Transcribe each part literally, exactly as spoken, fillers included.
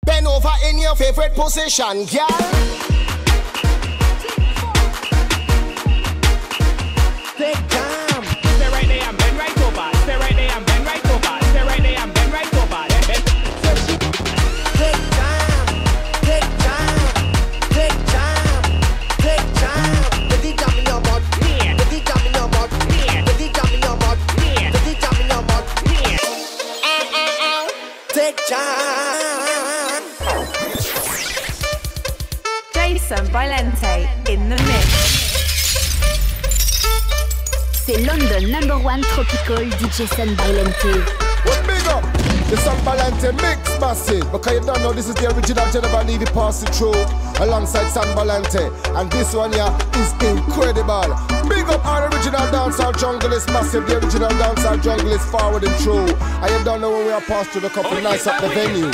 Bend over in your favorite position, girl. Take time. Stay right there and bend right over. Stay right there and bend right over. Stay right there and bend right over. Bend. Take time. Take time. Take time. Take time. Put the jam in your butt. Yeah. Put the jam in your butt. Yeah. Put the jam in your butt. Yeah. Put the jam in your butt. Yeah. Take time. Jason Valente in the mix. C'est London number one tropical D J San Valente. Well, big up the San Valente mix massive. Because you don't know this is the original Jennifer Levy passing through alongside San Valente. And this one here is incredible. Big up our original dancehall jungle is massive. The original dancehall jungle is forward and true. And you don't know when we are passed through the couple oh, nights yeah, up the venue.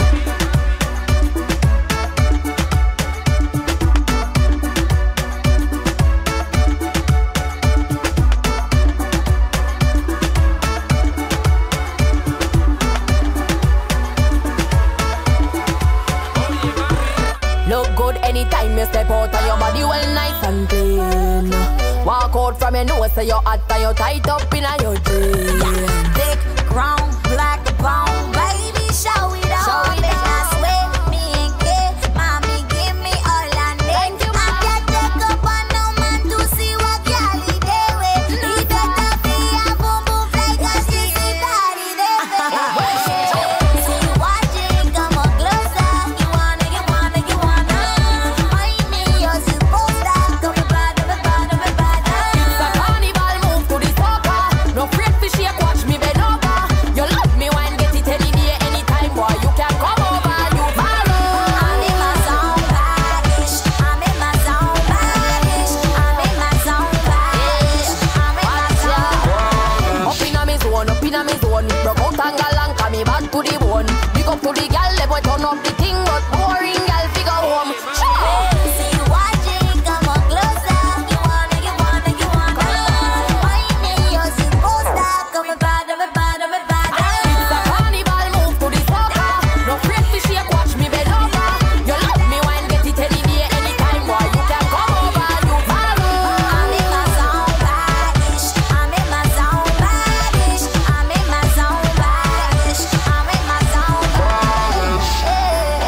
Look good anytime you step out and your body well nice and clean. Walk out from your nose so you're hot and you're tight up in your jeans. Yeah. Thick, grown, black, brown, baby, show it off. Show it off. I swear, me and kid, mommy, give me all I need. Thank you, I can't take up on no man to see what y'all do with. He better be a boom boom fly, cause she see daddy there. See you watching, come on closer. You wanna, you wanna, you wanna. Find me, you're supposed to. Come and bad, come and bad, come and bad. It's a carnival, move to the soca. No afraid to shake, watch me bend over. You love me when get it any day, anytime, boy. You can come over, you follow. I'm in my zone, baddish. I'm in my zone, baddish. I'm in my zone, baddish. I'm in my zone. Up in a me zone, up in a me zone. Broke out and galang, come me back to the bone. Big up to the gal, let me turn up the thing, but boring gal figure home. See you watching, come on closer. You wanna, you wanna, you wanna. Find me, you're supposed to. Come and bad, come and bad, come and bad. It's a carnival, move to the soca. No afraid to shake, watch me bend over. You love me when get it any day, anytime, boy. You can come over, you follow. I'm in my zone, baddish. I'm in my zone, baddish. I'm in my zone, baddish. I'm in my zone, baddish.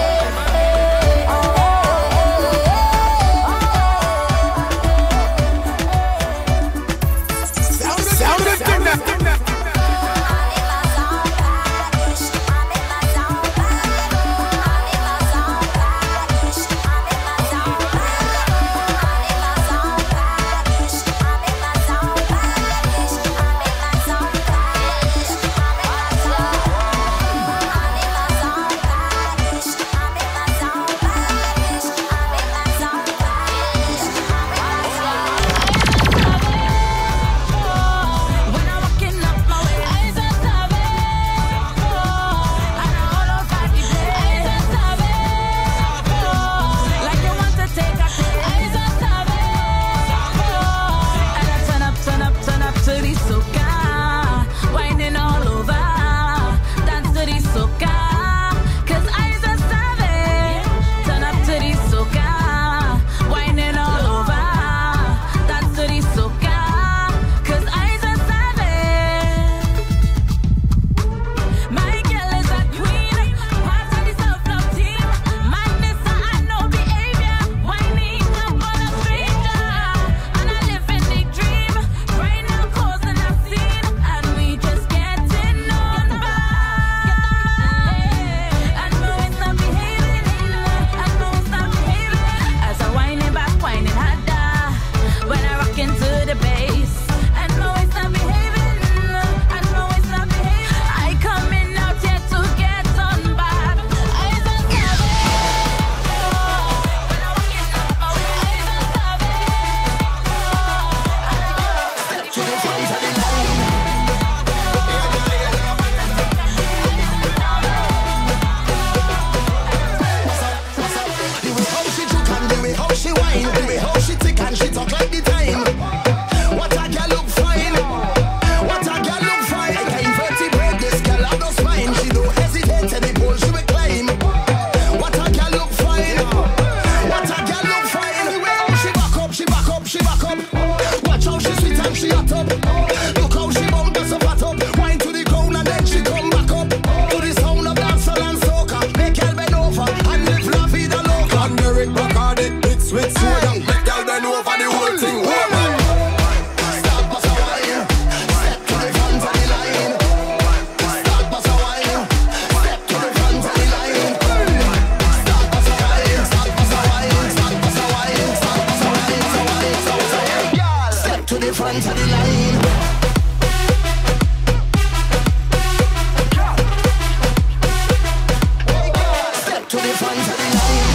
the front of the line.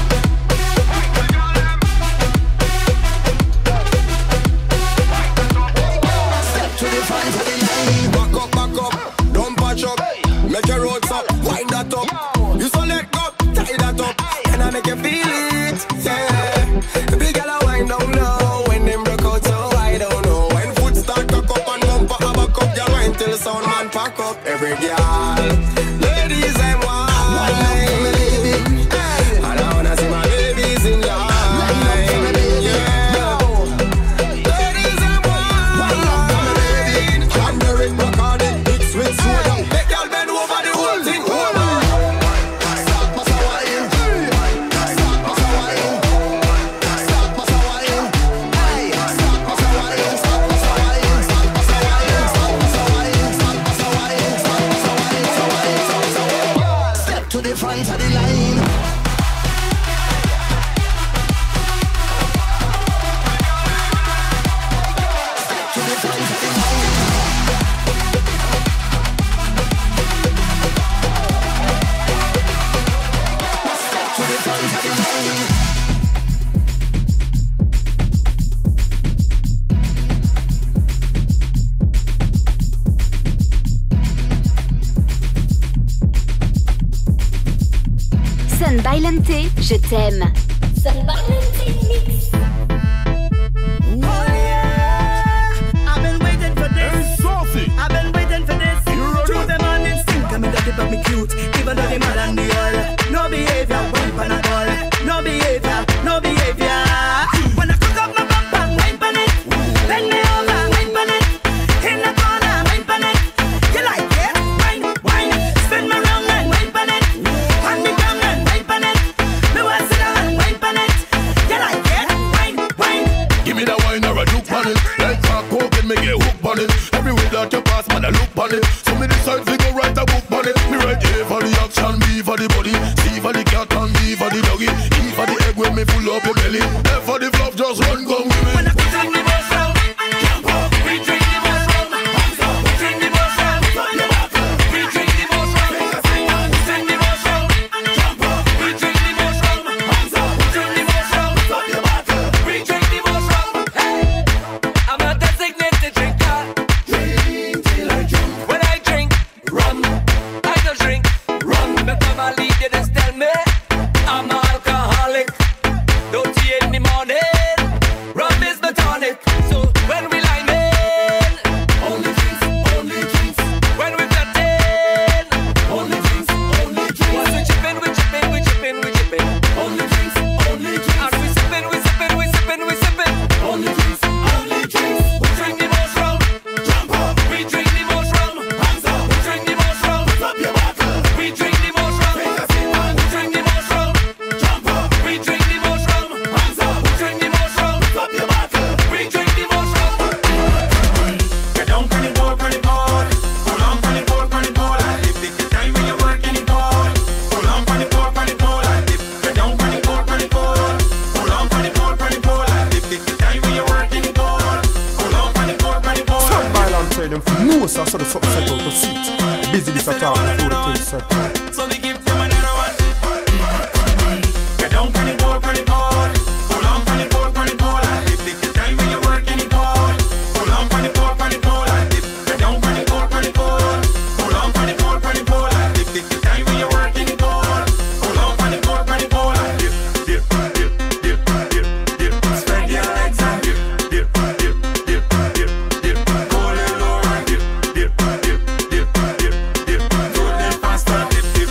Step to the front of the line. Back up, back up, don't patch up. Make your roads up, wind that up. You so let go, tie that up. And I make you feel it, yeah. The big girl a wind down low. When them broke out so I don't know. When foot start cock up and bumper have a cup, you wine till the sound man pack up. Every girl, ladies and wine, and I wanna see my babies in line. Bailante, je t'aime. Sun Bailante mix. Oh yeah, I've been waiting for this. Saucy. I've been waiting for this. True them on instinct, I mean that it me cute. Even though they mad and the all. No behavior, wine pan at all. No behavior, no behavior. When I cook up my bumper, wine pan it. Bend me over, wine pan it. In the corner, wine pan it. You like it? Wine, wine. Spin me round and wine pan it. Hand me down and wine pan it. Me want sit down and wine pan it. You like it? Wine, wine. Give me the wine or a juke on it. Like crack cocaine, me get hooked on it. Everywhere that you pass, man, I look on it. So me decide to go write a book on it. Me write A for the action, B for the body, C for the cat and D for the doggy, E for the egg when me full up your belly, F for the fluff, just run, come with me. When I put on the bus round, jump up, we drink the bus round, hands up, drink the bus round, we drink the bus round, drink the bus round, jump up, we drink the bus round, hands up, drink the bus round, we drink the bus round. Hey, I'm a designated drinker. Drink till I drunk. When I drink rum, I don't drink rum. Because my leader just tell me I'm an alcoholic. Don't tea in the morning, rum is the tonic. So when we line in, only drinks, only drinks. When we flirting, only drinks, only drinks. Once we chippin', we chippin', we chippin', we chippin'. Only drinks, only drinks. And we sippin', we sippin', we sippin', we sippin'. Only drinks, only drinks. We drink the most rum, jump up. We drink the most rum, hands up. We drink the most rum, drop your bottle. We drink the most rum, take a sip. We drink the most rum, jump up. We drink the most rum, hands up. We drink the most rum, drop your bottle. We drink the most rum. Get down on the board, on the board. Pull on on the board, on the board. If take the time when you're working it hard. Pull on on the board, on the board. Get down on the board, on the board. Pull on on the board, on the board. If take the time when you're working it hard. Pull on on the board, on the board. Sun Bailante, them for no so the fuck set out the seat. Busy this attack before the thing set. So they give them another one. Get down on the board, on the board. Pull on on the board, on the board. If take the time when you're working it hard. Pull on on the board, on the board. Get down on the board, on the board. Pull on on the board, on the board. If take the time when you're working it hard. Pull on on the board, on the board. Dip, dip, dip, dip, dip, dip. Spread your legs and dip, dip, dip, dip, dip, dip. Go a little lower and dip, dip, dip, dip, dip, dip. Do a little faster, dip, dip.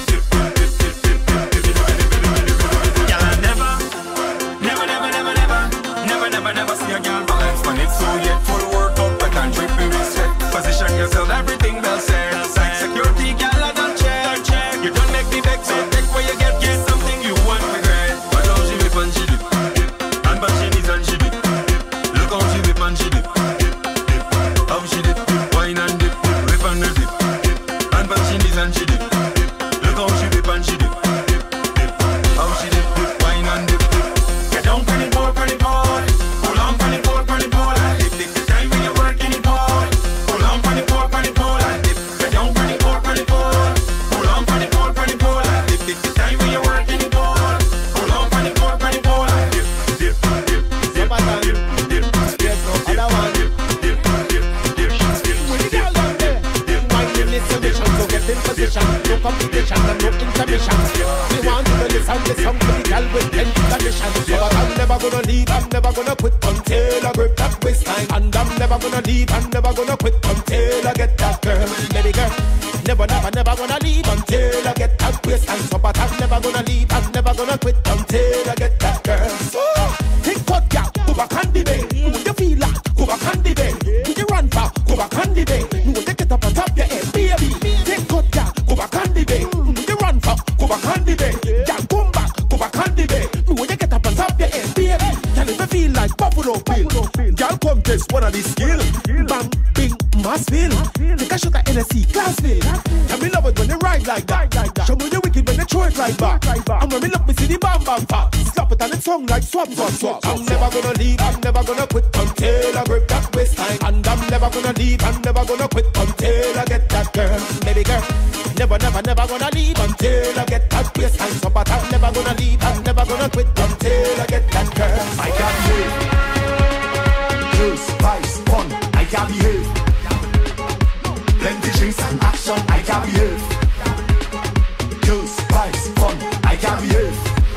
the song for the gal with ten conditions. But I'm never gonna leave, I'm never gonna quit until I grip that waistline. And I'm never gonna leave, I'm never gonna quit until I get that girl, baby girl. Never, never, never gonna leave until I get that waistline. So but I'm never gonna leave, I'm never gonna quit until I get that girl. So think what, yeah, go back on the day. When you feel like, go back on the day. When you run far, go back on the day. You want to get up on top your head, baby. Think what, yeah, go back on the day. When you run far, go back on the day. Yeah, come back, go back on the day. You want to get up on top your head, baby. Can if you feel like Buffalo Bill, girl come test one of these skills. Bang, bing, mass bill. Take a shot at N S C, Glassville. Can me love it when you ride like that. Show me the wicked when you throw it right back. And when me look, me see the bam bam pop. Slap it on the tongue like swap, swap, swap. I'm never gonna leave, I'm never gonna quit until I grip that waistline. And I'm never gonna leave, I'm never gonna quit until I get that girl, baby girl. Never, never, never gonna leave until I get that waistline. So but I'm never gonna leave, I'm never gonna quit until I get that girl. I can't behave. Juice, spice, fun, I can't behave. Plenty drinks and action, I can't behave. Juice, spice, fun, I can't behave.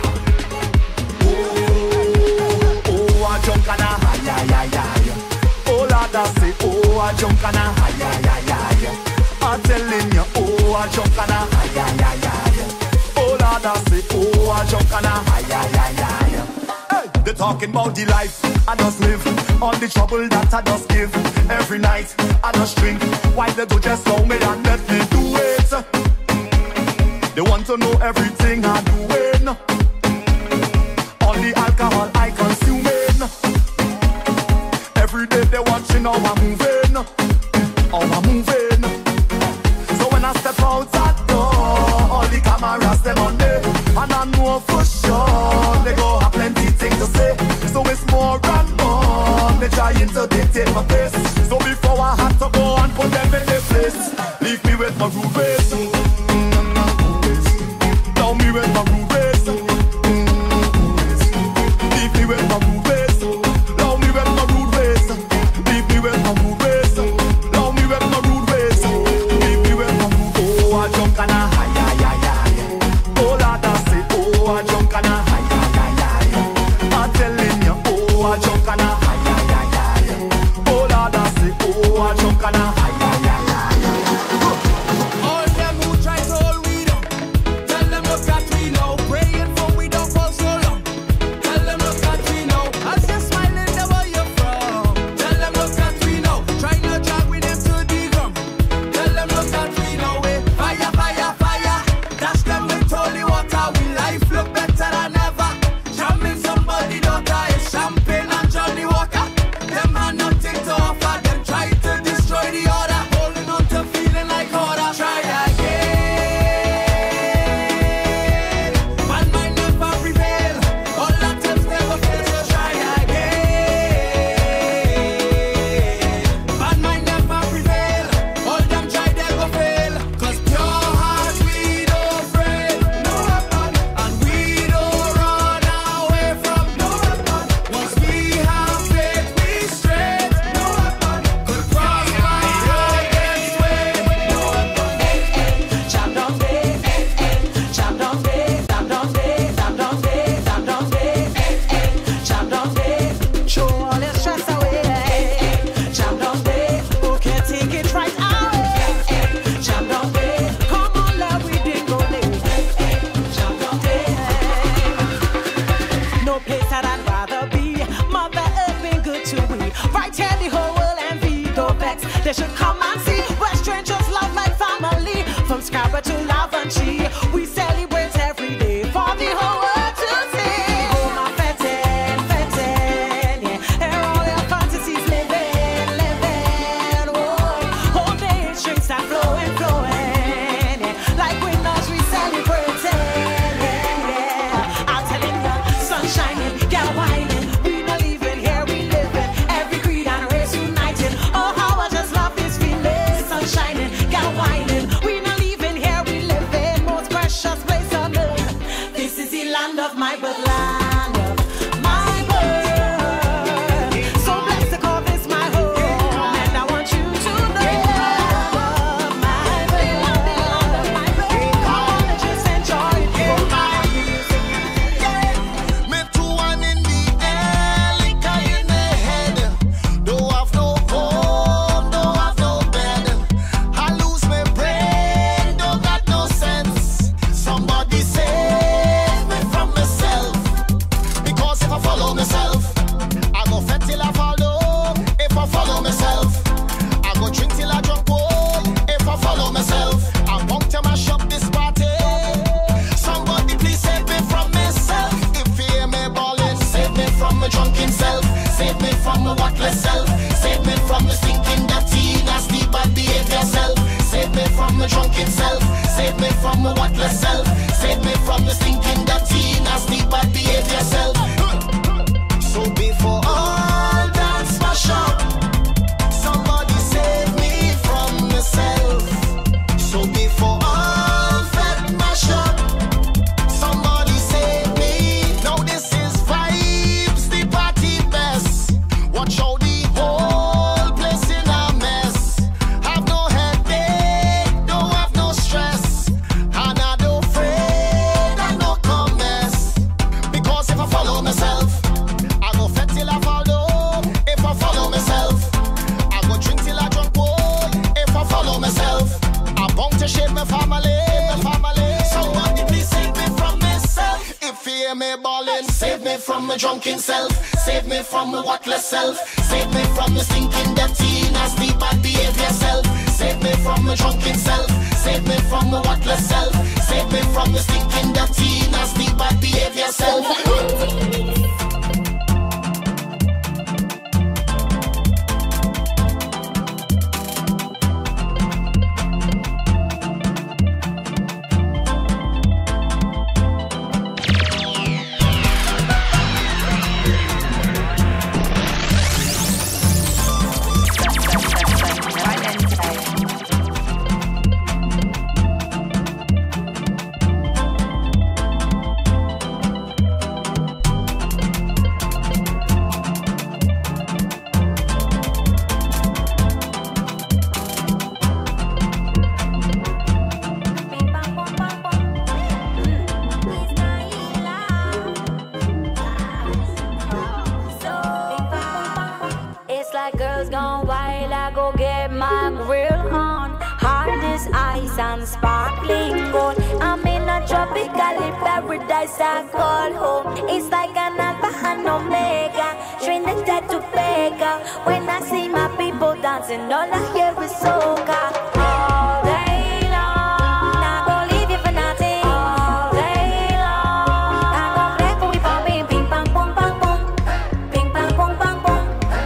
Oh, oh, I jump and a high, high, high, high. Oh, Lord, I say, oh, I jump and a high, high, high, high. I'm telling you, oh, I jump and a high, high, high, high. Oh, Lord, I say, oh, I jump and a high, high, high, high. They're talking about the life I just live, all the trouble that I just give. Every night I just drink, why they do just slow me and let me do it. They want to know everything I'm doing, all the alcohol I consuming. Every day they watching how I'm moving, how I'm moving. So when I step out that door, all the cameras them on me, and I know for sure they go have plenty things to say. So it's more and more they trying to dictate my pace. So before I have to go and put them in their place, leave me with my rude ways. Down me with my rude ways. Leave me with my rude ways. Down me with my rude ways. Leave me with my rude ways. Down me with my rude ways. Leave me with my rude ways. Oh, I jump and a high, high, high, high. Oh, Lord, I say, oh, I jump and a high, high, high, high. I'm telling you, oh, I jump and a high, high, high, high. Oh, Lord, I say, oh, I jump and a high, high, high, high. All them who try to hold we down, tell them look at we now. Praying for we don't fall so long. Tell them look at we now. As you're smiling, there where you're from. Tell them look at we now. Try not drag with them to the ground. Tell them look at we now. Eh. Fire, fire, fire. Dash them with holy water. We life look better than ever. Jamming somebody daughter is champagne and Johnny Walker. Them had nothing to offer. Them try to destroy the order. Holding on to feeling like order. Try again. One mind never prevail. All attempts never fail. So try again. One mind never prevail. All them try they go fail. Cause pure heart we don't afraid. No weapon. And we don't run away from no weapon. Once we have faith we straight. No weapon. Could cross my road against way. No weapon. Jam down day, jam down day, jam down day, jam down day, jam down day, jam down day. Show all your stress away. Jam down day, who can take it right away? Jam down day, come on love, we didn't go late. Jam down day, no place that I'd rather be. Mother Earth been good to we. Right here the whole world and we go vex. They should come and see where strangers love like family. From Scarborough to Laventry, we celebrate every day for the whole world to see. Oh my fete, fete, yeah. Here all your fantasies living, living. Oh, whole day drinks are flowing, flowing, yeah. Like winners we celebrating, yeah, yeah. I'm telling you, sun shining, girl whining. We not leaving here, we living. Every creed and race united. Oh, how I just love this feeling. Sun shining, girl whining. We not leaving here, we living. Most precious place on earth. This is the land of my birth, land of my birth. So blessed to call this my home, and I want you to know my birth. Come on and just enjoy it. Oh, my music. drunken self. Save me from my worthless self. Save me from the stinking dirty, nasty bad behavior self. So before all that smash up, somebody save me from myself. So before all that mash up, somebody save me. Now this is vibes, the party best. Watch out the whole place in a mess. Have no headache, don't have no stress, and I don't afraid I no come mess. Because if I follow myself, I go fed till I follow. If I follow myself, I go drink till I drunk. Boy, if I follow myself, I'm bound to shame my family, my family. Somebody please save me from myself. If you hear me ballin', save me from my drunken self. Save me from my worthless self. Save me from the stinking dirty, nasty bad behavior self. Save me from my drunken self. Save me from my worthless self. Save me from the stinking dirty, nasty bad behavior self. It's like girls gone wild, I go get my grill on. Hardest ice and sparkling gold. I'm in a tropical paradise I call home. It's like an alpha and omega, Trinidad to Tobago. When I see my people dancing, all I hear is soca. All day long, not gonna leave you for nothing. All day long, not gonna let go we bumping. Ping pong pong pong pong, ping pong pong pong pong.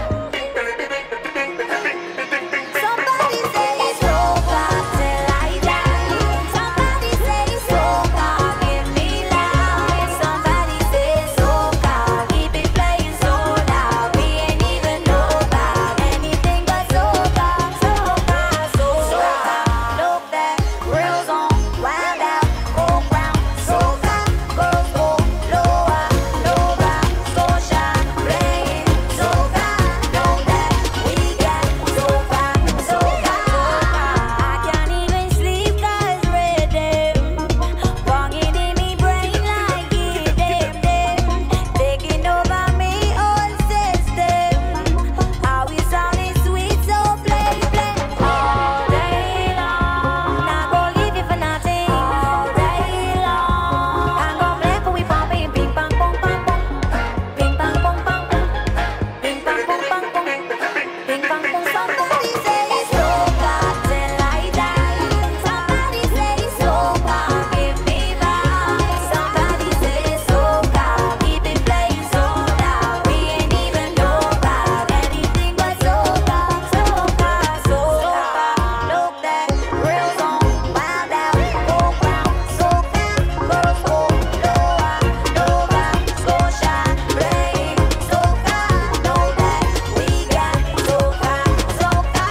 Somebody say soca till I die. Somebody say soca, give me life. Somebody say soca, keep it playing so loud. We ain't even know about anything but soca, soca, soca. Look that grills on, wild out, go round. Soca, girls go lower, lower. Soca, playing soca. Know that we got soca, soca. I can't even sleep 'cause rhythm banging in me brain like it them them taking over me whole system. How we sound is sweet, so play play all day long. Not gonna leave you for nothing. All day long, I'm gonna play for we pumping. Ping pong pong pong pong, ping pong pong pong pong, ping pong pong pong pong, ping pong pong. Somebody say soca till I die. Somebody say soca, give me life. Somebody say soca, keep it playing so loud. We ain't even know about anything but soca, soca, soca. Look that grills on, wild out, go round. Soca, girls go lower, lower. Soca, playing soca. Know that we got soca, soca,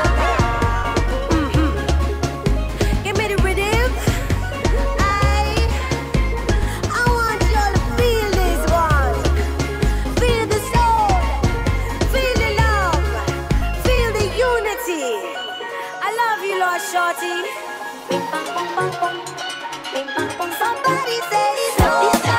soca. Give me the rhythm. I, I want y'all to feel this one. Feel the soul. Feel the love. Feel the unity. I love you, Lord Shorty. Bing bang bong bang bong. Bing bang bong. Somebody say soca.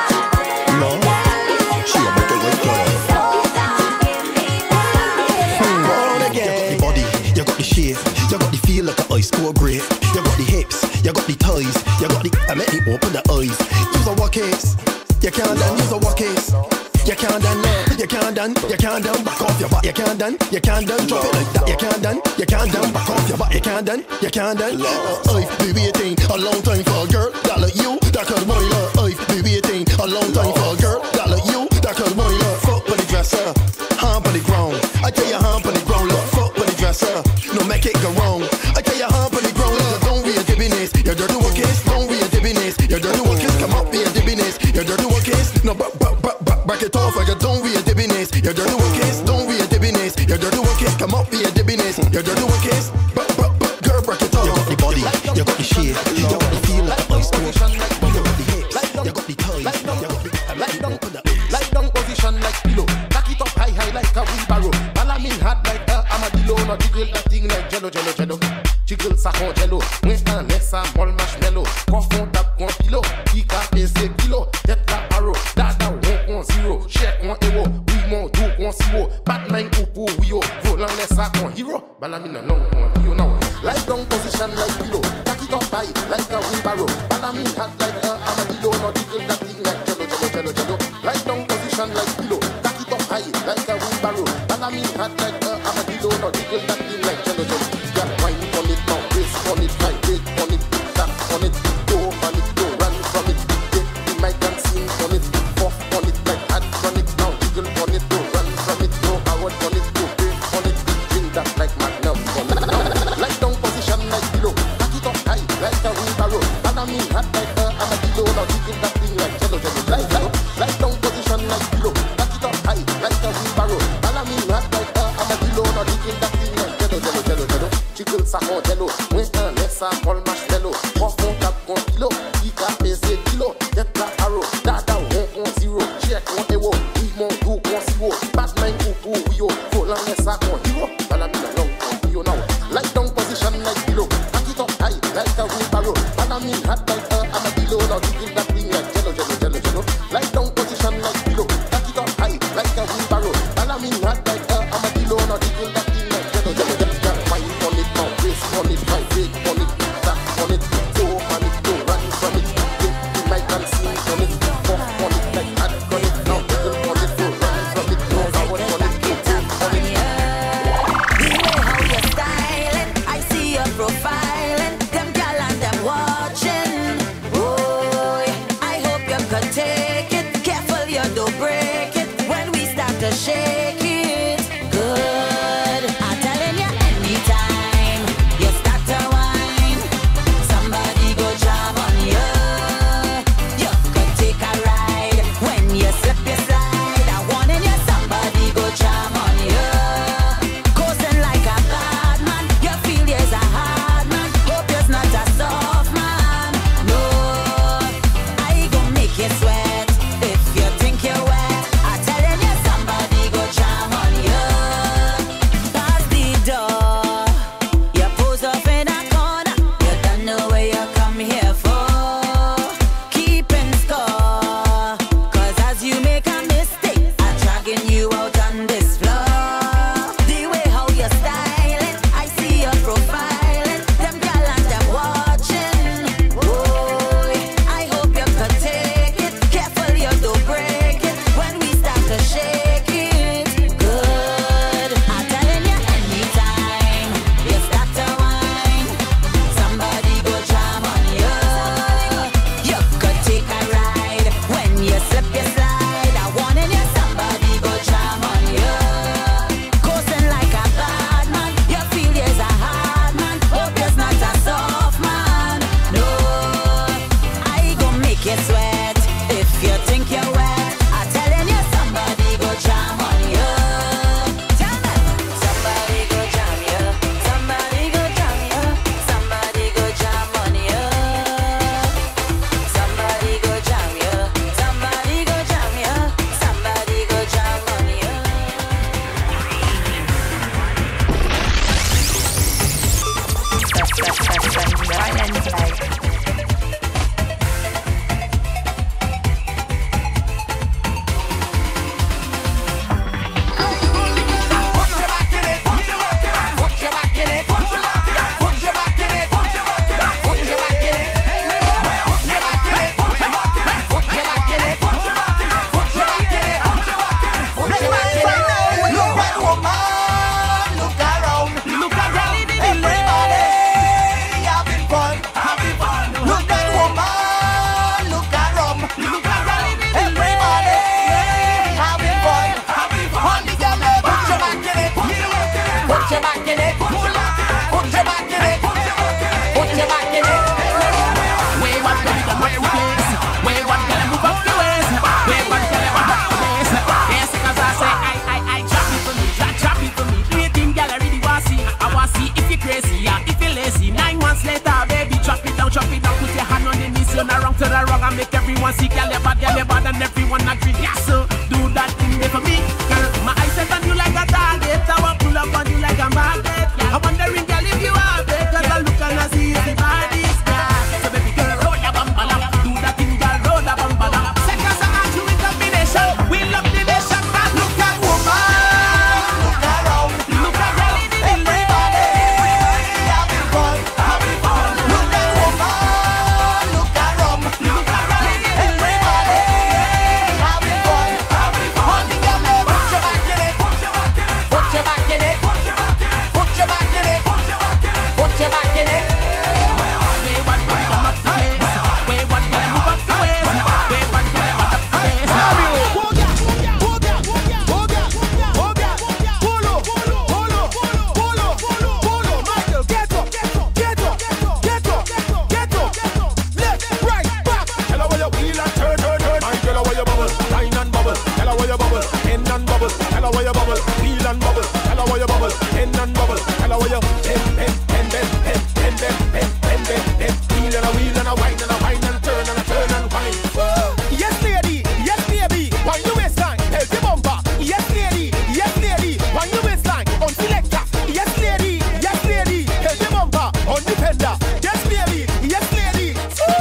She a make a wet girl. Soca, give me life. You got the body, you got the shape, you got the feel like an ice cold grape. You got the hips, you got the thighs, you got the. I make it open the eyes. Use a walk case, you can't done. Use a walk case, you can't done. You can't done, you can't done. Back off your back, you can't done. You can't done. Drop it like that, you can't done. You can't done. Back off your back, you can't done. You can't done. Uh, I've been waiting a long time for a girl that like you, that could money love. I've been waiting a long time for a girl that like you, that could money love. Fuck with the dresser, hump on the ground. I tell you hump on the ground, look. Fuck with the dresser, no make it go wrong. I tell you hump on the ground, look. Don't be a workies. No back, back, back, back, back it off. You don't wear debiness. You dirty workies. Don't wear debiness. You dirty workies. Come up here debiness. You dirty workies. Back, back, back, girl, break it off. You got the body. You got the shape. You got the feel like a ice cream. You got the hips. You got the thighs. You got the Lie down, lie down position like pillow. Back it up high, high like a wheelbarrow. Balamin hard like a armadillo. No jiggle that thing like jello, jello, jello. Jiggle sakon jello. When un laisse un bol marshmallow. Confond tap con kilo. Ika pese kilo. Tête la paro. Dada one on zero. Check on euro. Oui mon do on zero. Batman upu wio. Volant laisse a con hero. Balamin non on you know. Lie down position like pillow. Back it up high like a wheelbarrow. Balamin hard like a armadillo. No jiggle that thing like jello, jello, jello, jello. Lie down position like pillow. Back it up high like a wheelbarrow. Balamin hard like a armadillo. No jiggle that thing like jello, jello. Got wine on it now, brace on it, vibrate on it, tap on it, go on it, go run from it. Get the mic and sing on it, puff on it like hard on it now, jiggle on it, go run from it, go hard on it, go break on it, drink that like magnum on it now. Lie down position like pillow, back it up high like a wheelbarrow. Balamin hard like a armadillo, now jiggle that thing like jello, jello. Lie down, lie down position like pillow, back it up high like a wheelbarrow. Balamin hard like a armadillo, now jiggle that thing like jello, jello, jello, jello. Jiggle sakon jello, when un laisse un bol marshmallow. Confond tap con kilo, ika pese kilo. Tête la paro, dada one on zero. Check on euro, oui mon do on zero. Batman upu wio, volant laisse a con hero. Balamin long on you now. Lie down position like pillow, back it up high like a wheelbarrow. Balamin hard like a armadillo, now jiggle that thing like jello, jello, jello, jello. Lie down position like pillow, back it up high like a wheelbarrow. Balamin hard like a armadillo, now jiggle that thing like jello, jello, jello. Wine on it now, brace on it, vibrate on it, tap on it, go on it, go run from it. Get the mic and sing on it, puff on it like hard on it now, jiggle on it, go run from it, go hard on it, go tap on it. The way how you're styling, I see your profiling. Them gal and them watching. Oh, I hope you can take it. Careful you don't break it when we start to shake it. Good, I'm telling you, anytime you start to whine, somebody go jam on you. You could take a ride when you slip your slide. I'm warning you, somebody go jam on you. Coasting like a bad man, you feel you's a hard man. Hope you're not a soft man. No, I gon' make you sweat if you think you're wet. I'm telling you, somebody go jam on you. Pass the door, you pose up in a corner. You don't know where you come here for. Keeping score, cause as you make a mistake, I'm dragging you out on this floor. The way how you're styling, I see your profiling. Them gal and them watching. Oh, I hope you can take it. Careful you don't break it when we start to shake it. Good, I'm telling you, anytime you start to whine, somebody go jam on you. You could take a ride when you slip your slide. I'm warning you, somebody go jam on you. Coasting like a bad man, you feel you's a hard man. Hope you're not a soft man. No, I gon' make you sweat if you think you're wet. I'm telling you, somebody go jam on you. Tell me, somebody go jam you. Somebody go jam you. Somebody go jam on you. Somebody go jam you. Somebody wanna drink, yeah, so do that thing there for me, girl. My eyes set on you like a target, I want pull up on you like a magnet. I'm wondering, girl, if you have it, cause I look and I see the body's got. So baby girl, roll your bumper up, do that thing, girl, roll the bumper up. Second song and you in combination, we love the nation, man. Look at woman, look around, look at girl in the everybody, having fun, having fun. Look at woman, look around, look at girl in the everybody, having fun, having fun. One thing you know, put your back in it, put your back in it, put your back in it, put your back in it, put your back in it, put your back in it. Way one girl come up to me, way one girl move up to me, way one girl move up to me. Yes, lady, yes, baby, when you waistline, help the bumper. Yes, lady, yes, lady, when you waistline, on selector. Yes, lady, yes, lady, help the bumper, on defender. Yes, baby, yes, lady.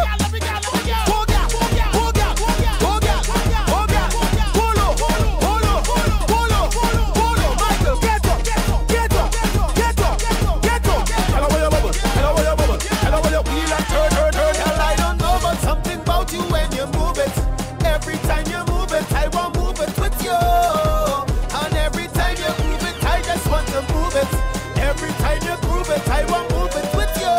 I don't know, but something about you when you move it. Every time you move it, I want move it with you. And every time you move it, I just want to move it. Every time you move it, I want move it with you.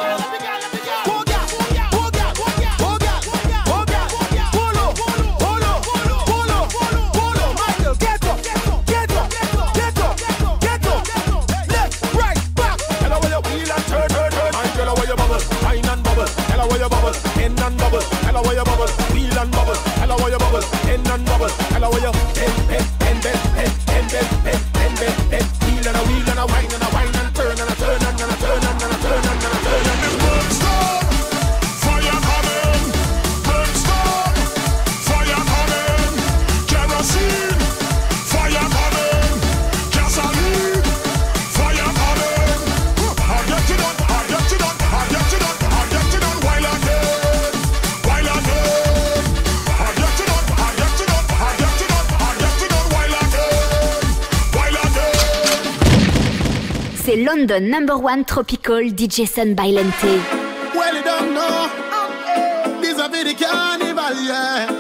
In and bubble, hello where you bubble, wheel and bubble, hello where you bubble, in and bubble, hello where you bend, bend, bend, bend, bend, bend, bend, bend, bend, bend, wheel and a wheel and a wine and a wine and turn and a turn and a turn and a turn and a turn and a Brimstone, fire coming. Brimstone, fire coming. Kerosene, fire coming. Gasoline, fire coming. I get it done, I get it done, I get it done, I get it done. While again, while again. I get it done, I get it done, I get it done, I get it done. While again, while again. C'est London number one tropical D J Sun Bailente. Well, you don't know. This a the carnival, yeah.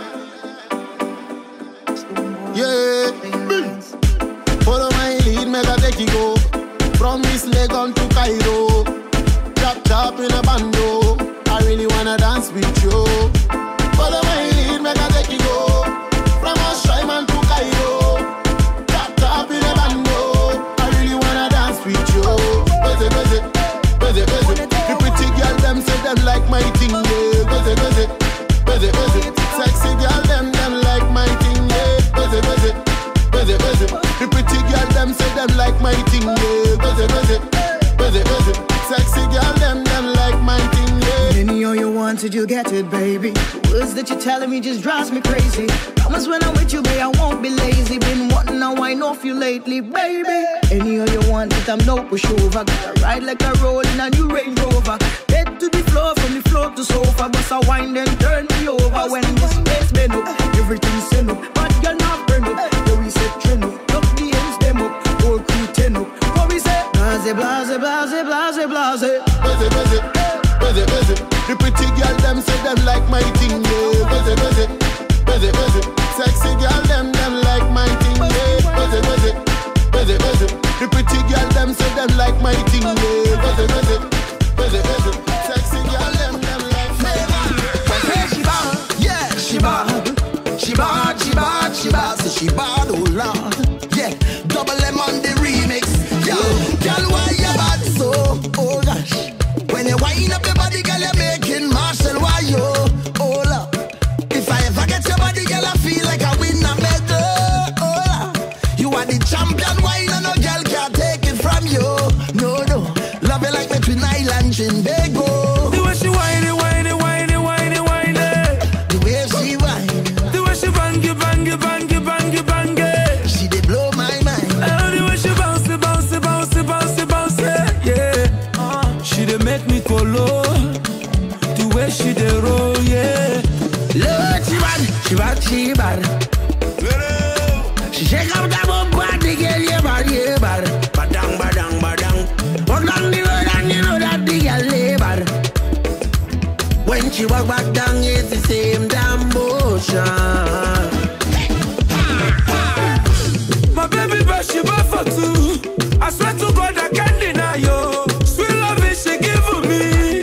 Yeah. Follow my lead, make I take you go. From this leg on to Cairo. Chop chop in a bando. I really wanna dance with you. Follow my lead, make I take you go. From a Shyman to Cairo. Chop chop in a bando. I really wanna dance with you. Buzzy, buzzy, buzzy, buzzy. The pretty girl them say them like my thing, yeah. Buzzy, buzzy, buzzy, buzzy. Sexy girl them them like my thing, yeah. Buzzy, buzzy, buzzy, buzzy. The pretty girl them say them like my thing, yeah. Buzzy, buzzy, buzzy, buzzy. Sexy girl them them like my thing, yeah. Any all you wanted, you get it, baby. The words that you're telling me just drives me crazy. Promise when I'm with you, babe, I won't be lazy. Been wanting to wine off you lately, baby. Any all you want, it I'm no pushover. Gotta ride like a roll in a new Range Rover. Head to the floor, from the floor to sofa. Bust a wine, then turn me over. When this place bend up, everything's set up. But you're not burn up. Yeah, we said trend up. Look the ends them up. Whole crew ten up. What we say? Blase, blase, blase, blase, blase. Buzzy, buzzy, buzzy, buzzy. The pretty girl them say them like my thing, yeah. Buzzy, buzzy, buzzy, buzzy. Sexy girl them them like my thing, yeah. Buzzy, buzzy, buzzy, buzzy. The pretty girl them say them like my thing, yeah. Buzzy, buzzy, buzzy, buzzy. Sexy girl them them like my thing, yeah. Hey, she bad, yeah, she bad, she bad, she bad, she bad, say she bad, oh Lord, yeah. Double M on the remix, yo. Girl, why you bad so? Oh gosh, when you wind up your body, girl, you're making Marshall. Why you? Oh Lord, if I ever get your body, girl, I feel like I win a medal. Oh Lord, you are the champion. Why no no girl can't take it from you? No no, love you like me Twin Island, Trinidad. The way she whine, whine, whine, whine, whine. The way she whine, the way she make me colo. The way she dey roll, yeah. Lord, she bad, she bad, she bad. She shake up that bum body, girl, yeah bad, yeah bad. Badang, badang, badang. Walk down the road and you know that the girl yeah bad. When she walk back down, it's the same damn motion. My baby, but she bad for two. I swear to God, I can't deny you. Sweet love is she give me.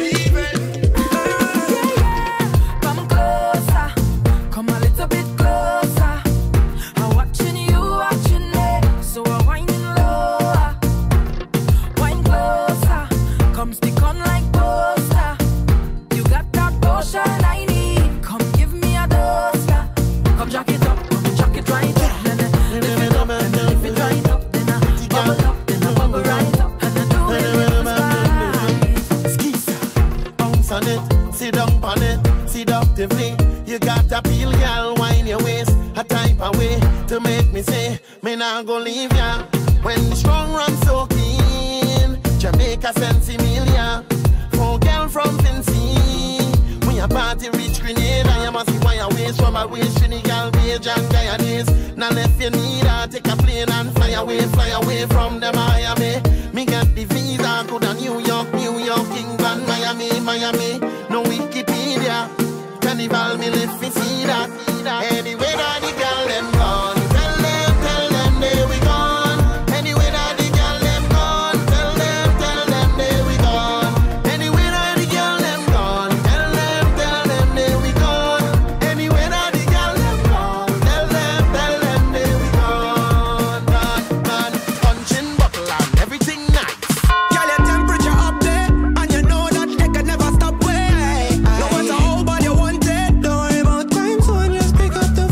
Come closer, come a little bit closer. I'm watching you, watching me, so I'm winding lower. Wind closer, come stick on like poster. You got that potion I need. Come give me a dose, yeah. Come jack it up, come jack it right up. Then I lift it up, and then lift it right up. Then I bubble up, then I bubble right up. And I do it with my style. Skisa, bounce on it, sit down on it, seductively. You got a peel, girl, wind your waist, a type of way to make me say, me nah go leave ya. When the strong run so keen, Jamaica send Similia, for girl from Vinci. When your party reach Grenada, you must see why your waist from a waist, Trinidad, Beige and Guyanese. Now if you need her, take a plane and fly away, fly away from the Miami. Me get the visa, go to New York, New York, England, Miami, Miami. No Wikipedia, Carnival, me live to see that. Anyway, that the girl them gone, tell them, tell them they we gone. Anyway, that the girl them gone, tell them, tell them they we gone. Anyway, that the girl them gone, tell them, tell them they we gone. Anyway, that the girl them gone, tell them, tell them they we gone. Man, man, punching bottle and everything nice. Girl, your temperature up there, and you know that they can never stop way. No matter how bad you want it, don't worry about time zone, just pick up the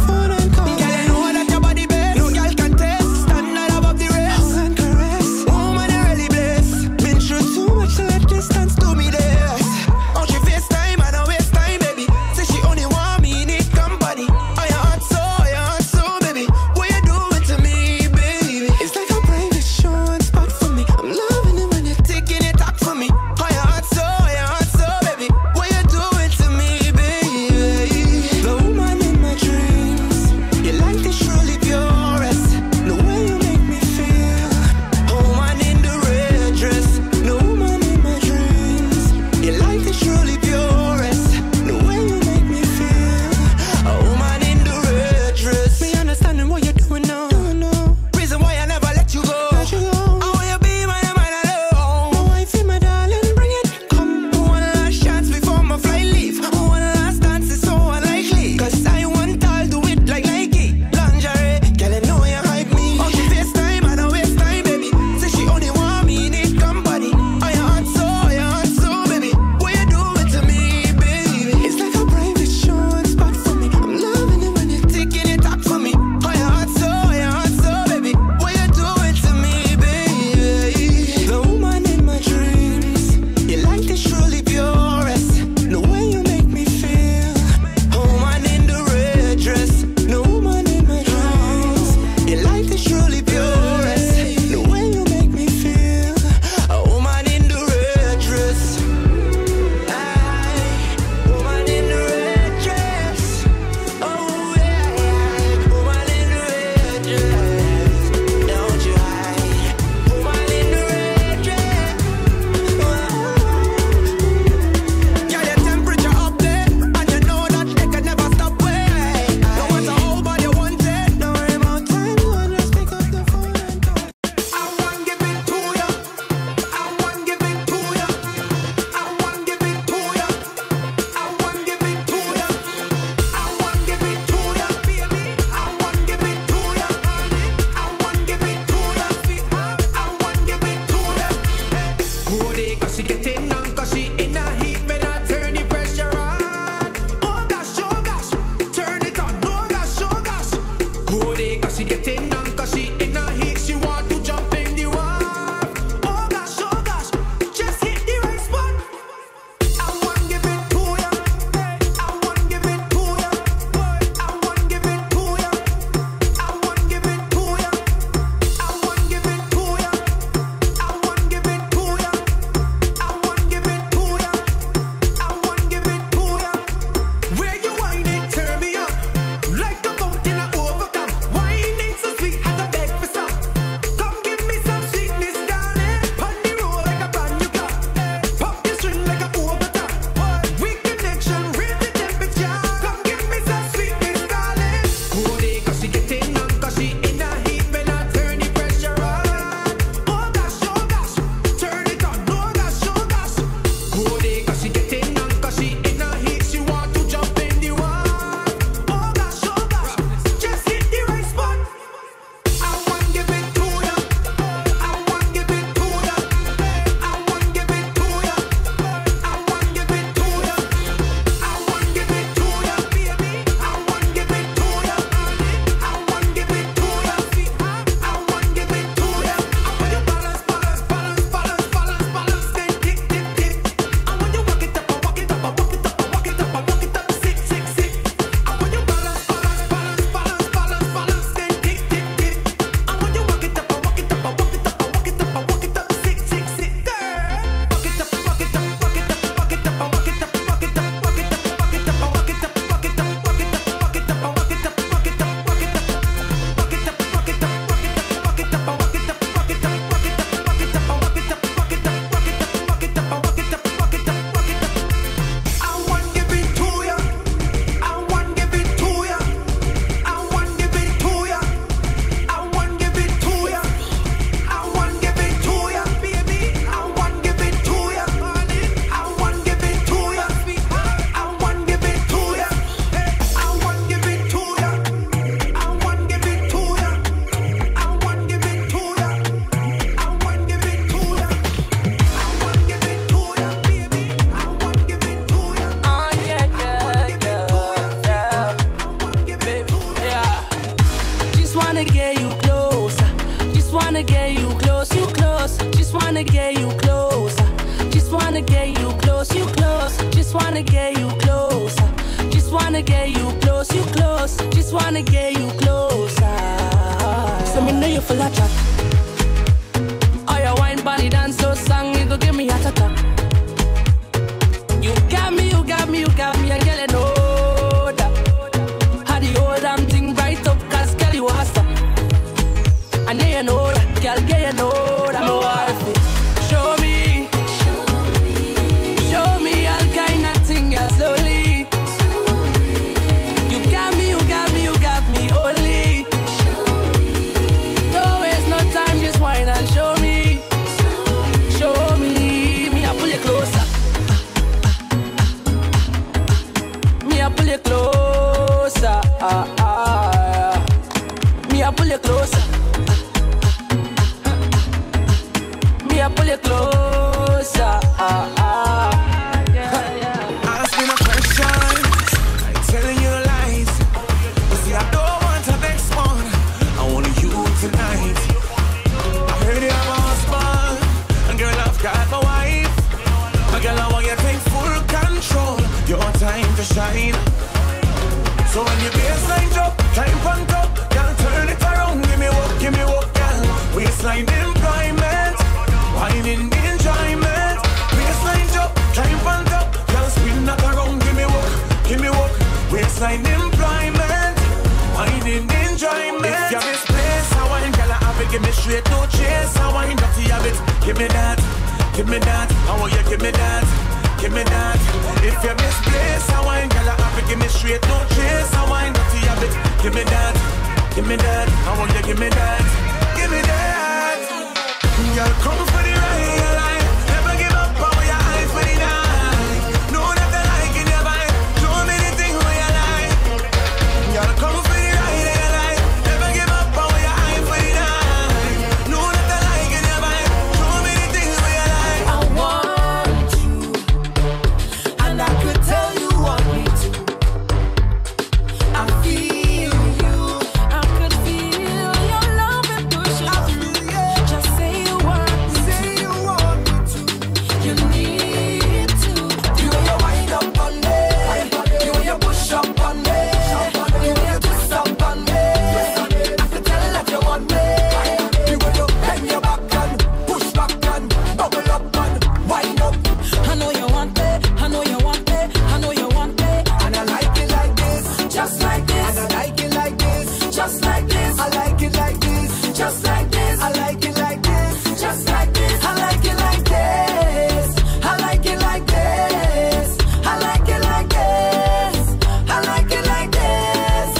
wanna get you closer. Just wanna get you close, you close. Just wanna get you closer. Just wanna get you close, you close. Just wanna get you closer. Just wanna get you close, you close. Just wanna get you closer. So me know you full of chat. Oh, your wine body dance so song, you go give me heart attack. You got me, you got me, you got me, and girl, you know that. How the whole damn thing right up, cause girl, you are stop. And yeah, you know that, girl, girl, you know that I'm worth it. Show me, show me all kind of thing, yeah, slowly. You got me, you got me, you got me, only. Don't waste no time, just whine and show me. Show me, me I pull you closer. Me I pull you closer. Ah, ah. Me I pull you closer. Me I pull you closer. Ah, ah. Ask me no questions, I'm telling you lies. But see, I don't want a next one, I want you tonight. I heard you have a husband, and girl, I've got my wife. My girl, I want you to take full control, your time to shine. So when your baseline drop, time on top, girl, turn it around, give me work, give me work, girl. Waistline employment, whining enjoyment. Baseline drop, time on top, girl, spin that around, give me work, give me work. Waistline employment, whining enjoyment. If you misplace, I want girl, I have it, give me straight, no chase. I want dirty habit, give me that, give me that. I want you, give me that, give me that. If you misplace, I want girl, I have it, give me straight, no chase. I want dirty habit, give me that, give me that. I want you, give me that, give me that. Girl, come for the ride, your life. Never give up on your eyes for the night. Know that I like in your vibe. Show me the thing where you like. Girl, come for the ride, your life. Never give up on your eyes for the night. Know that I like in your vibe. Show me the thing where you like. I want you, and I could tell you want me to. I feel you, I could feel your love and push you through. Just say you want me, say you want me to. You need to. You and your wind up on me, you and your push up on me, you and your twist up on me. I could tell that you want me. You and your bend your back and push back and bubble up and wind up. I know you want me, I know you want me, I know you want me. And I like it like this, just like this. And I like it like this, just like this. I like it like this, just like this. I like it like this, just like this. I like it like this, I like it like this. I like it like this, I like it like this.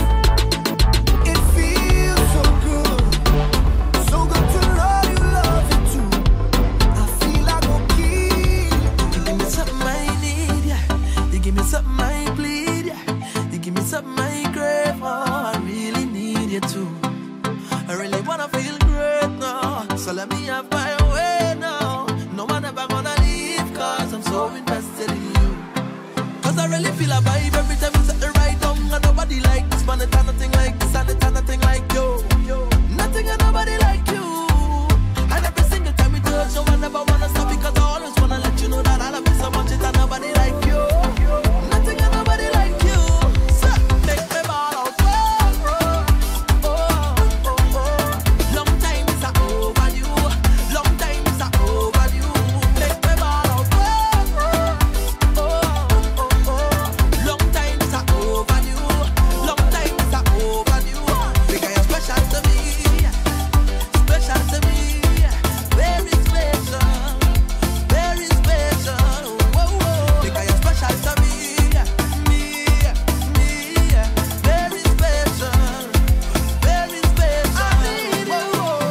It feels so good, so good to know you love it too. I feel like a kid. You give me something I need, yeah. You give me something I bleed, yeah. You give me something I crave, oh, I really need you too. I really wanna feel great now, so let me have my way now. No one ever gonna leave, cause I'm so invested in you. Cause I really feel a vibe every time you set the right down. And nobody like this, man, it's nothing like this, and it's nothing like you. Nothing and nobody like you. And every single time we touch, no one ever wanna stop, because I always wanna let you know that I love you so much, it's and nobody like you. Nothing and nobody like you. So, make me ball out. Oh, oh, oh, oh, oh. Long time is a overdue. Long time is a overdue. Make me ball out. Oh, oh, oh, oh, oh. Long time is a overdue. Long time is a overdue. Because you're special to me. Special to me. Very special. Very special. Whoa, whoa. Because you're special to me. Me, me. Very special. Very special. I need you.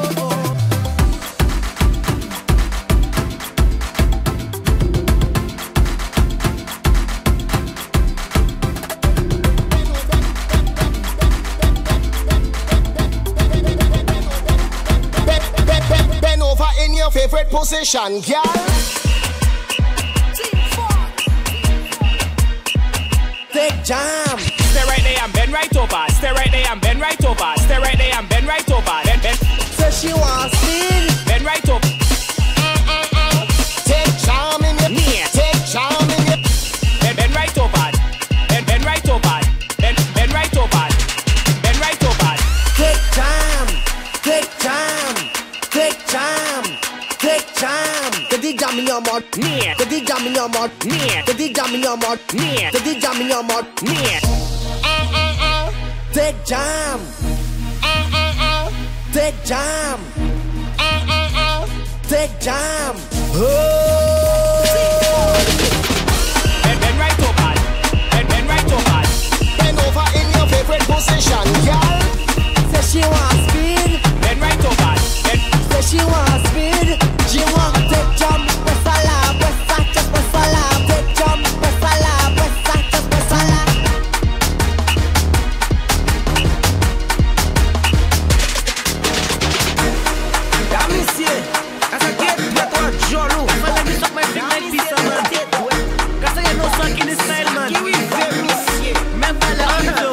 Bend over in your favorite position, girl. Take jam. Stay right there and bend right over. Stay right there and bend right over. Stay right there and bend right your mouth, yeah. Put the jam in your mouth, yeah. Put the jam in your mouth, yeah. Put the jam in your mouth, yeah. Take jam, take jam, take jam. Oh. Bend, bend right over, bend, bend right over. Bend over in your favorite position, girl. Say she want speed. Bend right over, bend. Say she want speed. She want take jam, press a la, press a, just press a la. Take jam, press a la, press a, just press a la. Yeah, monsieur, as I get get what jolo, I let me suck my big neck piece of man. Cause I know suck in this style, man. Remember the flow.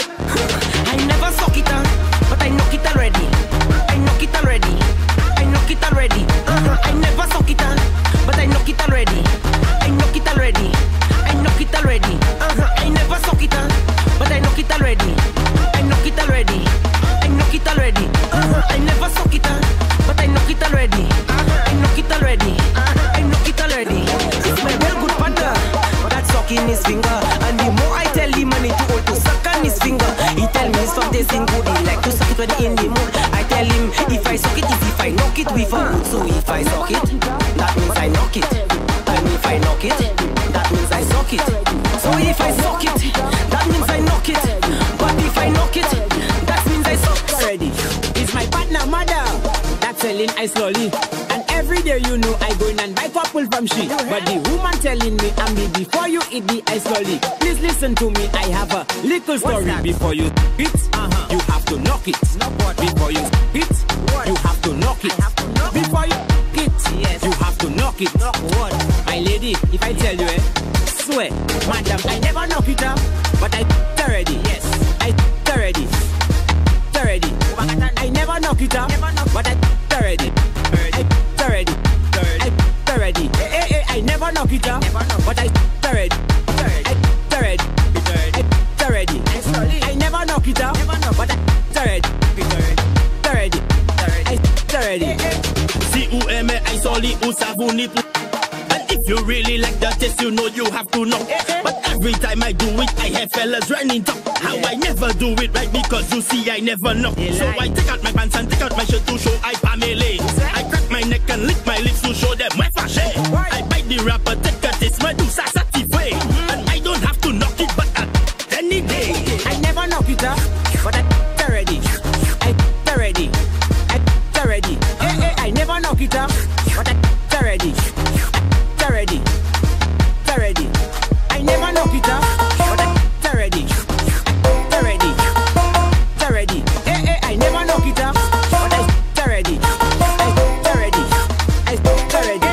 I never suck it on, but I knock it already. I knock it already. I knock it already. Uh-huh. I never suck it on, but I knock it already. I knock it already. I knock it already. Uh-huh. I never suck it on, but I knock it already. I knock it already. I knock it already. Uh-huh. I never suck it on, but I knock it already. Uh-huh. I knock it already. Uh-huh. I knock it already. It's my real good partner, but that's sucking his finger. And the more I tell him, money to hold to suck on his finger. He tell me it's from tasting good. He like to suck it when he in the mood. I tell him if I suck it, is if I knock it, we for good. So if I suck it, that means I knock it. And if I knock it, that means I suck it. So if I suck it, that means I knock it. But if I knock it, that means I suck already. It's my partner mother that's selling I slowly. And every day you know I go in and buy couple from she. But the woman telling me I'm me before you eat the ice slowly. Please listen to me, I have a little story. Before you eat, uh-huh. you have to knock it. Before you eat, you have to knock it. Before you eat, yes. you have to knock it. Knock what? My lady, if I tell you, eh, swear, madam, I never knock it up, but I already. Yes, I already. Already. I never knock it up, but I already. I already. I already. Hey, hey, I never knock it up, but I already. I already. I already. I never knock it up, but I already. Already. I already. Si ou aime, I solid ou savoni pou. And if you really like the taste, you know you have to know. But every time I do it, I have fellas running top. How I never do it right because you see I never know. So I take out my pants and take out my shirt to show I pamele. I crack my neck and lick my lips to show them my fashion. I bite the rapper, take a taste, my do satisfy. And I don't have to knock it, but at any day. I never knock it up, but I already. I already. I already. Hey, hey, I never knock it up, but I already. Already, already. I never knock it up, but I already, already, already. Hey, hey, I never knock it up, but I already, already, already.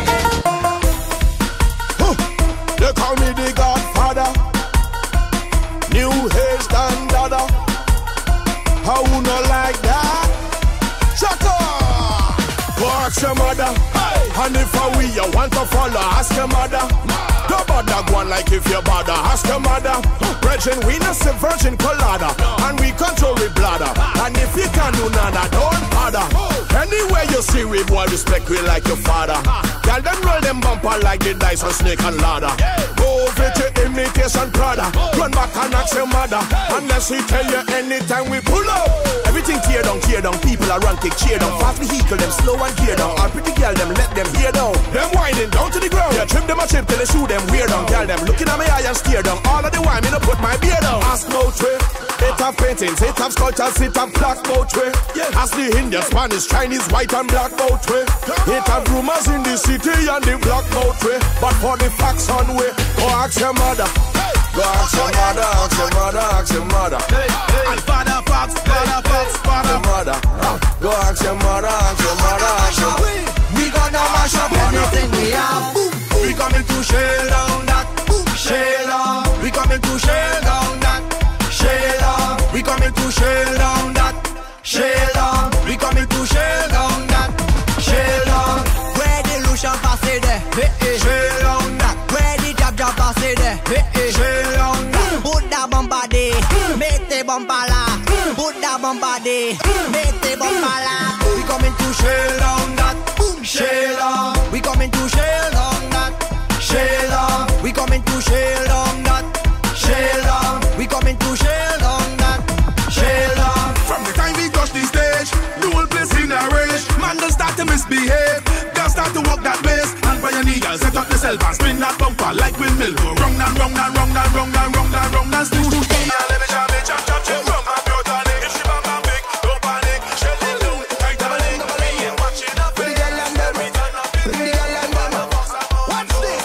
They call me the Godfather, New Age standard. How you not like that? Shut up! Go ask your mother. And if a we you want to follow, ask your mother. Don't bother go on like if you bother, ask your mother. Virgin, we not say virgin colada, and we control with bladder. And if you can do nada, don't bother. Anywhere you see we boy, respect we like your father. Girl, them roll them bumper like the dice on snake and ladder. Go over to imitation Prada. Run back and ask your mother. Unless we tell you anytime we pull up. Everything tear down, tear down. People are run, kick, cheer down. Fast vehicle, them slow and gear down. All pretty girl, them let them hear down. Them winding down to the ground. Yeah, trip them a chip till they shoot them weird down. Girl, them looking at my eye and steer down. All of the wine, me no put my beard down. Ask no trip. It have paintings, it have sculptures, it have clock boat way. As the Indian, Spanish, Chinese, white and black boat way. It have rumors in the city and the black boat way. But for the facts on way, go ask your mother. Go ask your mother, ask your mother, ask your mother. And father fox, father fox, father mother. Go ask your mother, ask your mother, ask your mother. We gonna mash up anything we have. We coming to shell down that, shell down. We coming to shell down that, shell down. We coming to shell down that, shell down. We coming to shell down that, shell down. Where the Lucia passe there, shell down that. Where the jab jab passe there, shell down that. Put that bomba there, make the bomba la. Put that bomba there, make the bomba la. We coming to shell down that, shell down. We coming to shell down. coming to shell down that. Shell down. We coming to shell down that. Shell down. From the time we touch the stage, the whole place in a rage. Man don't start to misbehave. Girls start to walk that ways. And by your knee, girl, set up yourself and spin that bumper like windmill. Go wrong and wrong and wrong and wrong and wrong and wrong and still. Yeah, let me jam it, chop chop chop. Rum and pure tonic. If she bam bam big, don't panic. Shell it down, tight doubling. Yeah, watch it up. Pretty girl and them. Pretty girl and them. Watch this.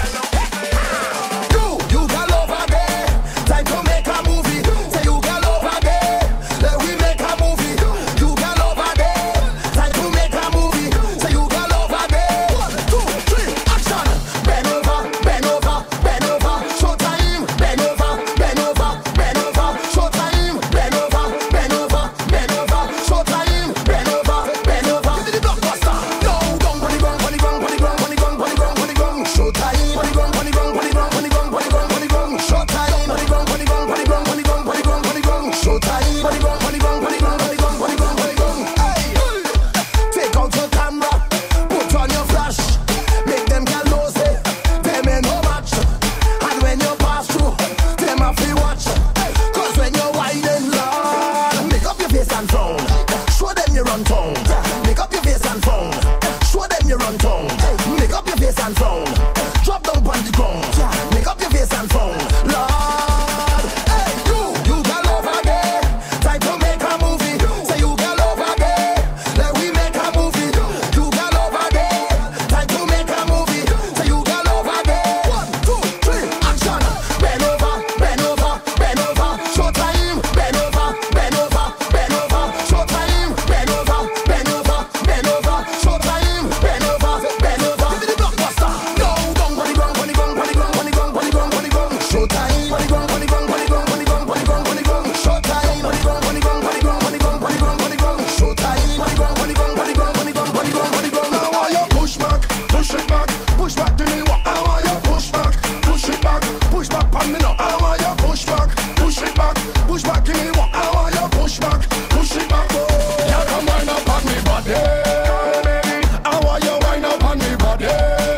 You, you girl over there. Time to make a movie. Say you girl over there. Let we make a movie. You girl over there. Time to make a movie. Say you girl over there. One, two, three, action. Bend over, bend over, bend over. Showtime. Bend over, bend over, bend over. Showtime. Bend over, bend over, bend over. Showtime. Bend over, bend over. This is the blockbuster. No, gong, bunny gong, bunny gong, bunny gong, bunny gong, bunny gong, bunny gong. Showtime. Bunny gong, bunny gong, bunny gong, bunny gong, bunny gong, bunny gong. Showtime. Bunny gong, bunny gong, bunny gong, bunny gong, bunny gong, bunny gong. Showtime. Bunny gong, bunny gong, bunny gong, bunny gong, bunny gong, bunny gong. Hey, take out your camera, put on your flash, make them girl know say them ain't no match. And when you pass through, them have to watch. Cause when you're winding, Lord, make up your face and frown. Show them you run town. Make up your face and frown. Show them you run town. Make up your face and frown. Drop down on the ground. Make up your face and frown. Lord, hey, you, you girl over there. Time to make a movie. Say you girl over there. Let we make a movie. You girl over there. Time to make a movie. Say you girl over there. One, two, three, action. Bend over, bend over, bend over. Showtime. Bend over, bend over, bend over. Showtime. Bend over, bend over, bend over. Showtime. Bend over, bend over. This is the blockbuster. No, gong, bunny gong, bunny gong, bunny gong, bunny gong, bunny gong, bunny gong. Showtime. Bunny gong, bunny gong, bunny gong, bunny gong, bunny gong, bunny gong. Showtime. Bunny gong, bunny gong, bunny gong, bunny gong, bunny gong, bunny gong. Showtime. Bunny gong, bunny gong, bunny gong, bunny gong, bunny gong, bunny gong. Now I want you push back, push it back, push back to me. What? I want you push back, push it back, push back on me now. I want you push back, push it back, push back to me. What? I want you push back, push it back. Oh, yeah, come wind up on me body, baby. I want you wind up on me body,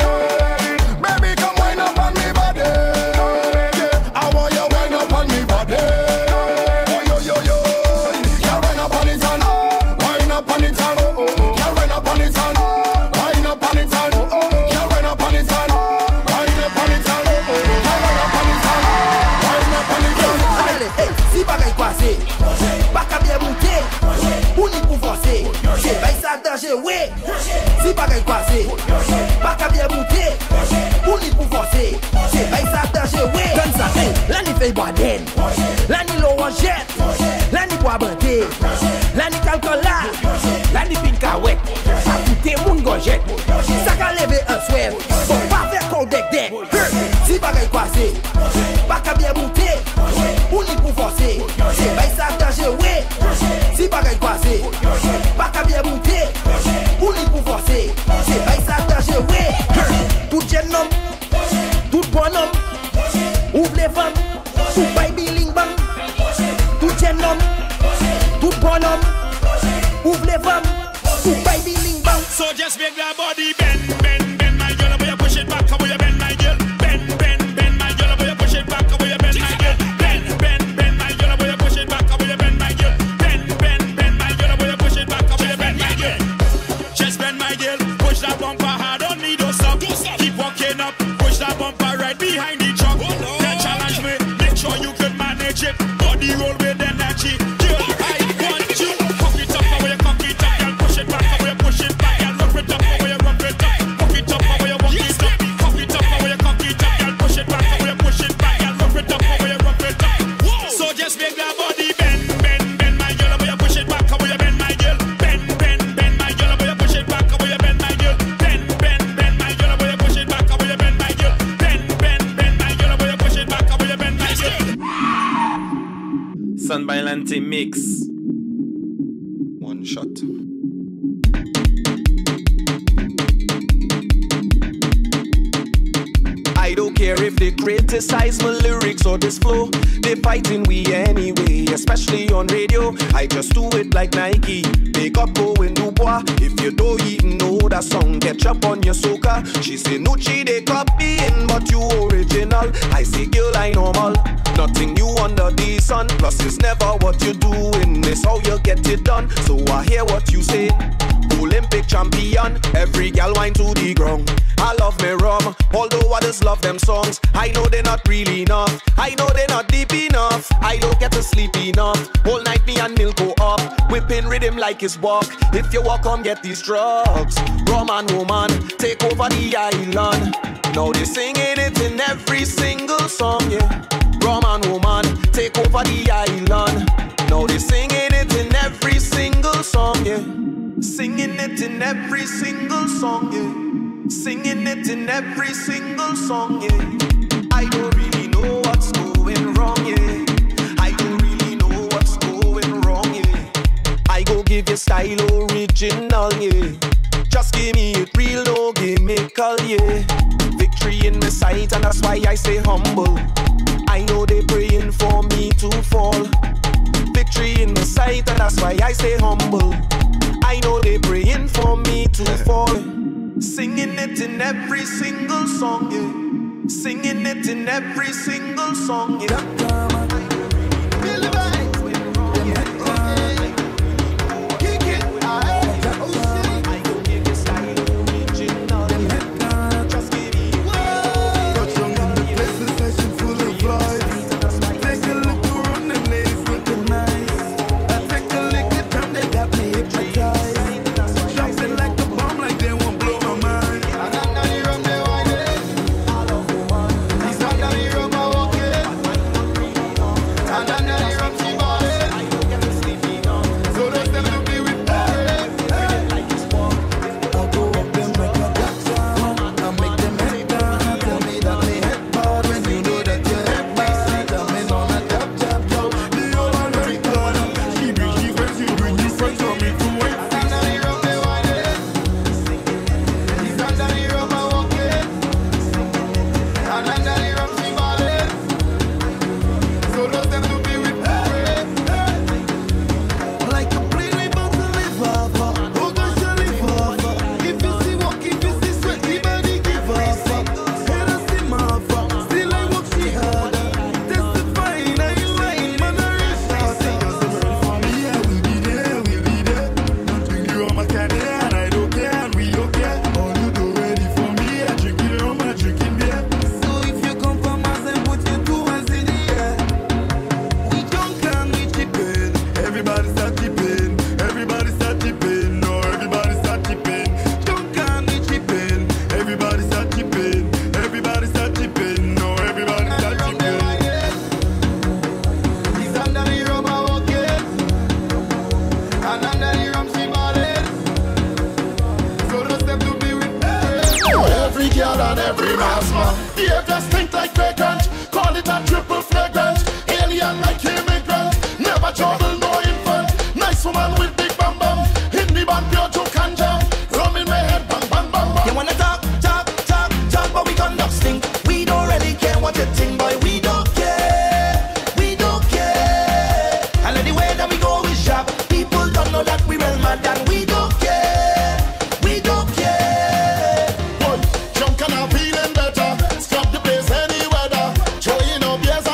baby. Come wind up on me body, yeah. I want you wind up on me body. Oh, yo, yo, yo. Yeah, wind up on it and wind up on it and yeah, wind up on it and wind up on it and yeah, wind up on it and wind up on it and yeah, wind up on it and wind up on it and. Allez, hey, si bagaille coincé, pas qu'à bien monter, ou ni pour forcer, c'est bail ça danger, ouais. Si bagaille coincé, pas qu'à bien monter, ou ni pour forcer, c'est bail ça danger, ouais. Comme ça, hey, là ni fait boisden, là ni l'eau en jet, là ni bois bandé, là ni calcola, là ni pin cahuète, ça coûte moun gojette, ça qu'a levé un souhait, faut pas faire qu'on deck deck. Si bagaille coincé, pas qu'à bien monter, ou ni pour forcer, c'est bail ça danger, ouais. Si bagaille coincé, pas qu'à bien monter, ou ni pour forcer, c'est bail ça danger, ouais. Tout jeune homme, tout bon homme, ouvre les femmes, tout bail biling bang. Tout jeune homme, tout bon homme, ouvre les femmes, tout bail biling bang. So just make that body bend, bend, bend, my girl. Boy, you push it back, boy, you bend, my girl. Bend, bend, bend, my girl. Boy, you push it back, boy, you bend, my girl. Bend, bend, bend, my girl. Boy, you push it back, boy, you bend, my girl. Bend, bend, bend, my girl. Boy, you push it back, boy, you bend, my girl. Just bend, my girl. Push that bumper hard, don't need no stop. Keep walking up, push that bumper right behind the truck. Then challenge me, make sure you can manage it. Body roll with energy. Girl, I want you. Cock it up, boy, you cock it up, girl. Push it back, boy, you push it back, girl. Rock it up, boy, you rock it up. Cock it up, boy, you walk it up. Cock it up, boy, you cock it up, girl. Push it back, boy, you push it back, girl. Rock it up, boy, you rock it up. So just make that body bend, bend, bend, my girl. Boy, you push it back, boy, you bend, my girl. Bend, bend, bend, my girl. Boy, you push it back, boy, you bend, my girl. Bend, bend, bend, my girl. Boy, you push it back, boy, you bend, my girl. Bend, bend, bend, my girl. Boy, you push it back, boy, you bend, my girl. San Bailante mix. One shot. I don't care care if they criticize my lyrics or this flow. They fighting we anyway, especially on radio. I just do it like Nike. Make up going Dubois. If you don't even know that song, get up on your soca. She say Nucci they copying, but you original. I say girl I normal, nothing new under the sun. Plus it's never what you doing, it's how you get it done. So I hear what you say. Olympic champion, every gal wine to the ground. I love me rum, although others love them songs. I know they're not really enough, I know they're not deep enough. I don't get to sleep enough, all night me and Milk go up, whipping rhythm like it's walk. If you walk, come get these drugs. Rum and woman, take over the island. Now they singing it in every single song, yeah. Rum and woman, take over the island. Now they singing it in every single song, yeah. Singing it in every single song, yeah. Singing it in every single song, yeah. I don't really know what's going wrong, yeah. I don't really know what's going wrong, yeah. I go give you style original, yeah. Just give me it real, no gimmickal, yeah. Victory in my sight, and that's why I stay humble. I know they praying for me to fall. Victory in my sight, and that's why I stay humble. I know they praying for me to fall. Singing it in every single song, yeah. Singing it in every single song, yeah. Feeling better, stop the place any weather. Joy in our beers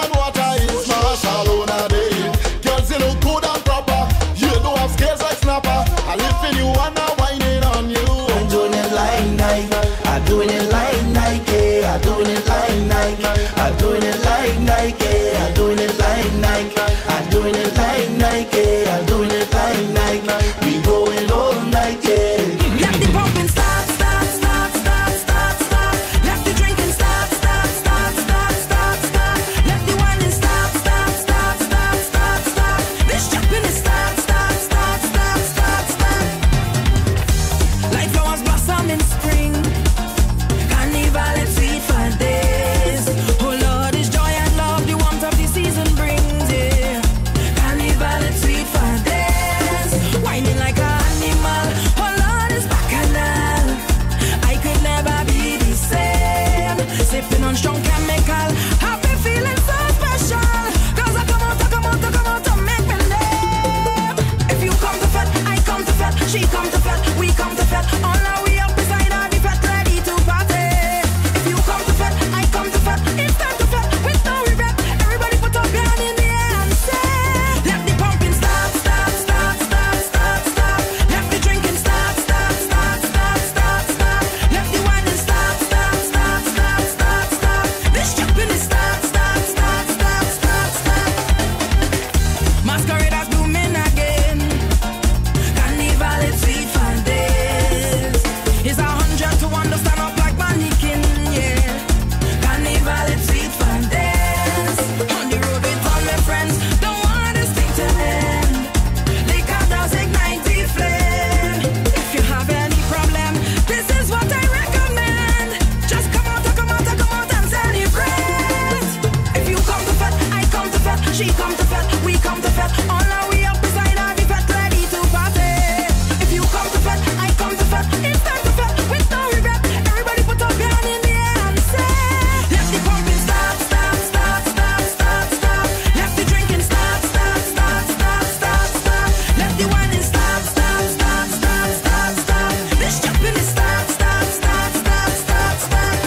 She come to fed, we come to fed. All our we up beside her, the fed ready to party. If you come to fed, I come to fed. It's time to fed with no regret. Everybody put up your hand in the air and say, let the pumping start, start, start, start, start, start. Let the drinking start, start, start, start, start, start. Let the whining start, start, start, start, start, start. This jumping is start, start, start, start, start, start. Masquerade has blooming again. Carnival, it's sweet fun days. It's a hundred to one to stand up like mannequin, yeah. Carnival, it's sweet fun days. On the road with all my friends, don't want this thing to end. Liquor does ignite the flame. If you have any problem, this is what I recommend. Just come out, come out, come out and celebrate. If you come to fed, I come to fed. She come to fed, we come to fed. All our we up beside her, the fed ready to party. If you come to fed, I come to fed. It's time to fed with no regret. Everybody put up your hand in the air and say, let the pumping start, start, start, start, start, start. Let the drinking start, start, start, start, start, start. Let the whining start, start, start, start, start, start. This jumping is start, start, start, start, start, start.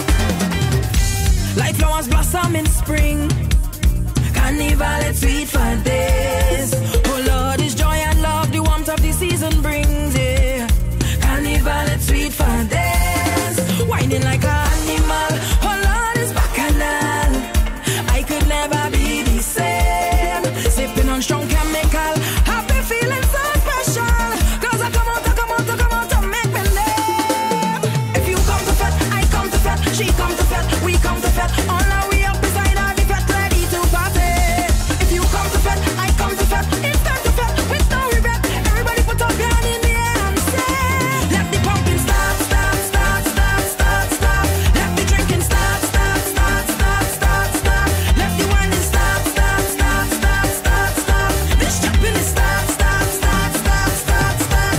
Like flowers blossom in spring. Carnival, it's sweet for days. Oh Lord, it's joy and love, the warmth of the season brings, yeah. Carnival, it's sweet for days. Whining like an animal, oh Lord, it's bacchanal. I could never be the same. Sipping on strong chemical, happy feeling so special. Cause I come out, I come out, I come out to make me name. If you come to fed, I come to fed. She come to fed, we come to fed. All our we up beside her, the fed ready to party. If you come to fed, I come to fed. It's time to fed with no regret. Everybody put up your hand in the air and say, let the pumping start, start, start, start, start, start. Let the drinking start, start, start, start, start, start. Let the whining start, start, start, start, start, start. This jumping is start, start, start, start, start, start.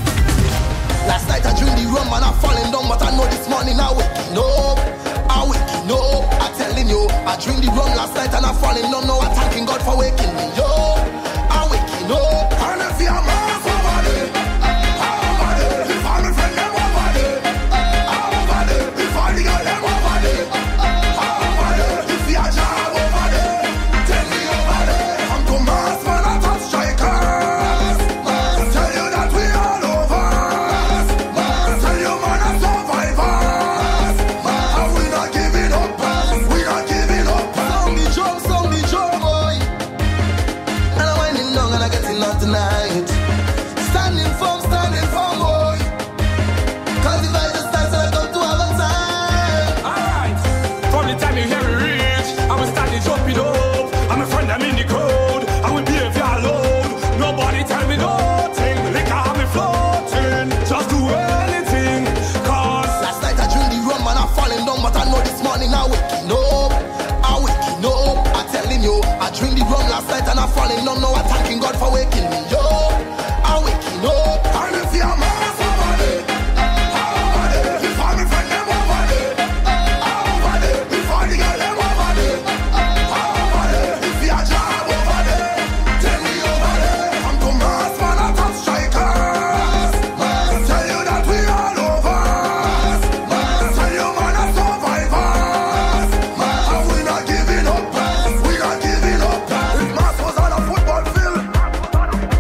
Last night I drink the rum and I'm falling down, but I know this morning I waking up. I waking up. I'm telling you, I drink the rum last night and I'm falling down. Now I'm thanking God for waking me up. I'm waking up. And if you're mass over there, over there. If all my friends them over there, over there. If all the girls them over there, over there. If you're job over there, tell me over there. Come to mass man, I top strikers. Tell you that we all over. Tell you man, I'm survivors. And we not giving up. We not giving up. Sound the drum, sound the drum, boy. And I'm winding down and I'm getting out tonight. Standing firm, standing firm, boy. Cause if I just start, I come to have a time. Alright, from the time you hear me reach, I will start to jump it up. I'm a friend, I'm in the crowd, I will be if you're alone. Nobody tell me nothing, liquor have me floating. Just do anything, cause Last night I drink the rum and I'm falling down, but I know this morning I'm waking up. I'm waking up. I'm telling you, I drink the rum last night and I'm falling down. Now I'm thanking God for waking me up. I'm waking up. And if you're mass over there, over there. If all my friends them over there, over there. If all the girls them over there, over there. If you're job over there, tell me over there. Come to mass man, I top strikers. Tell you that we all over. Tell you man, I'm survivors. And we not giving up. We not giving up. If mass was on a football field,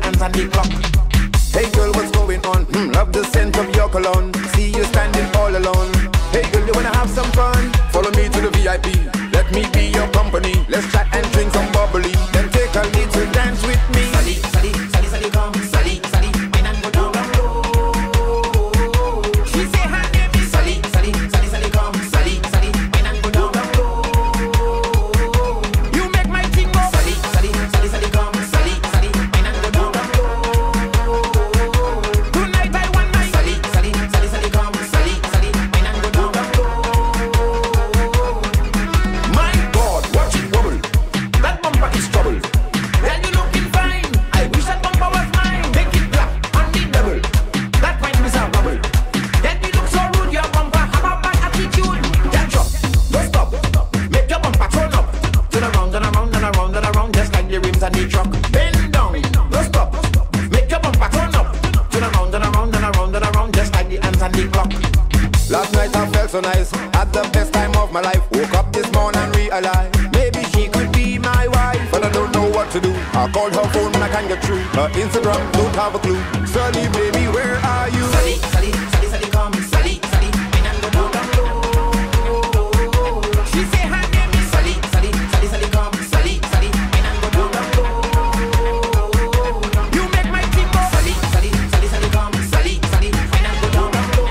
hands on the clock. Hey girl, what's going on? Hmm, love the scent of your cologne. See you standing all alone. Hey girl, you wanna have some fun? Follow me to the V I P. Let me be your company. Let's chat and drink some bubbly. Then take a little dance with me. Sally, Sally, Sally, Sally, come. Sally, Sally, wine and go down low. She say her name is Sally, Sally, Sally, Sally, come. Sally, Sally, wine and go down low. You make my thing go. Sally, Sally, Sally, Sally, come. Sally, Sally, wine and go down low. Tonight I want my Sally, Sally, Sally, Sally, come. Sally, Sally, wine and go down low. My God, watch it wobble. That bumper is trouble. Girl, you looking fine. I wish that bumper was mine. Make it black on the double. That wine is a bubble. Then you look so rude, your bumper have a bad attitude. Catch up, don't stop. Make your bumper turn up. Turn around, turn around, turn around, turn around, just like the rims on the truck. Bend down, don't stop. Make your bumper turn up. Turn around, turn around, turn around, turn around, just like the hands on the clock. Last night I felt so nice, had the best time of my life. Woke up this morning and realized maybe she could be my wife, but I don't know what to do. I called her phone and I can't get through. Her Instagram don't have a clue. Sally, baby, where are you? Sally, Sally, Sally, Sally, come. Sally, Sally, wine and go down low. She say her name is Sally, Sally, Sally, Sally, come. Sally, Sally, wine and go down low. You make my thing go. Sally, Sally, Sally, Sally, come. Sally, Sally, wine and go down low.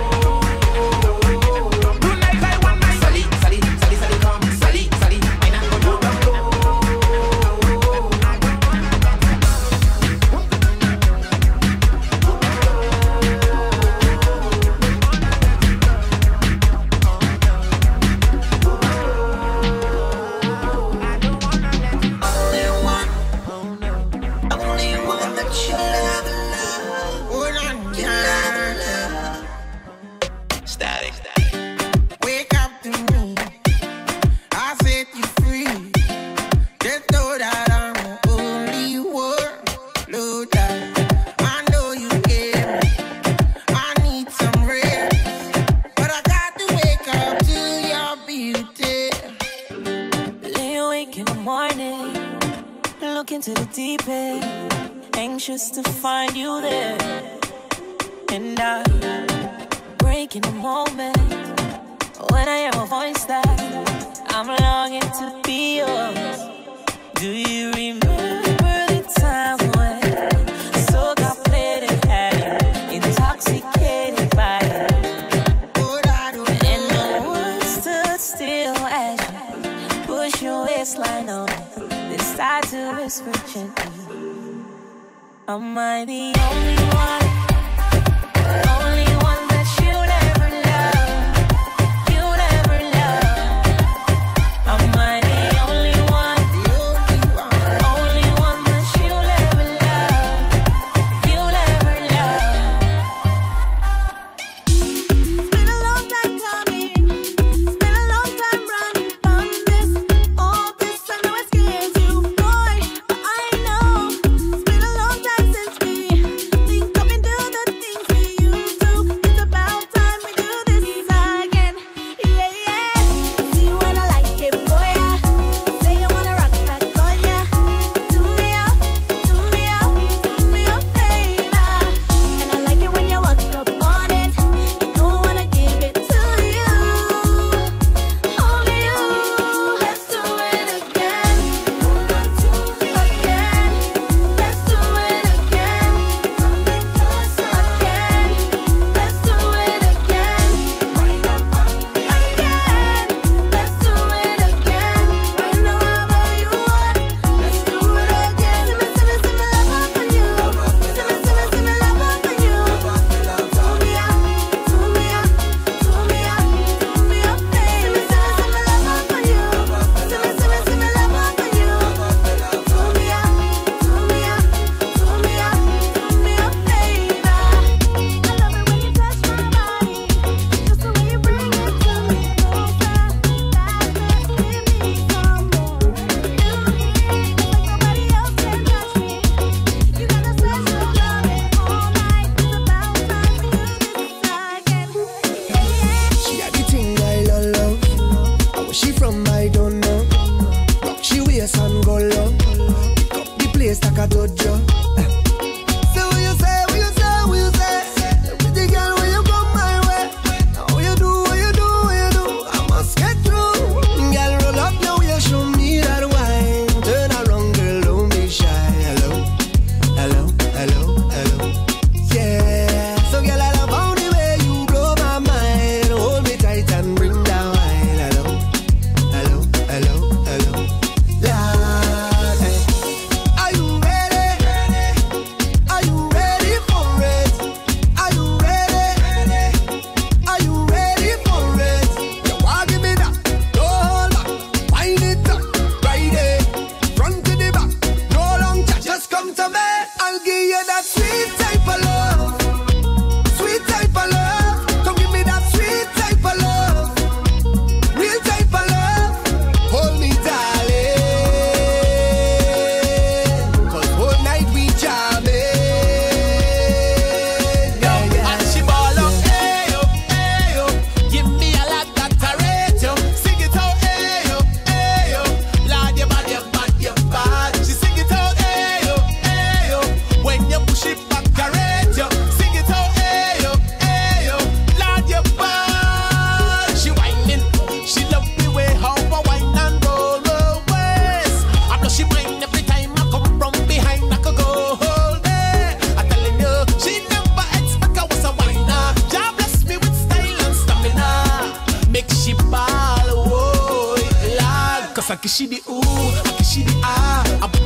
Tonight I want my Sally, Sally, Sally, Sally, come. Sally, Sally, wine and go down low. Only one that you love, love. You love, love. Static. Wake up to me. I set you free. Just know that I'm the only one. Look that I know you care. I need some rest, but I got to wake up to your beauty. Lay awake in the morning, look into the deep end, anxious to find you there. And I break in the moment when I hear a voice that I'm longing to be yours. Do you remember the time when Soca played and had you intoxicated by it? And no one stood still as you push your waistline on, decide to whisper gently. Am I the only one? Only one that you'll ever love? You'll ever love? Am I the only one? Only one that you'll ever love? You'll ever love? It's been a long time coming. It's been a long time running from this. All this I know it scares you, boy, but I know it's been a long time since we think up and do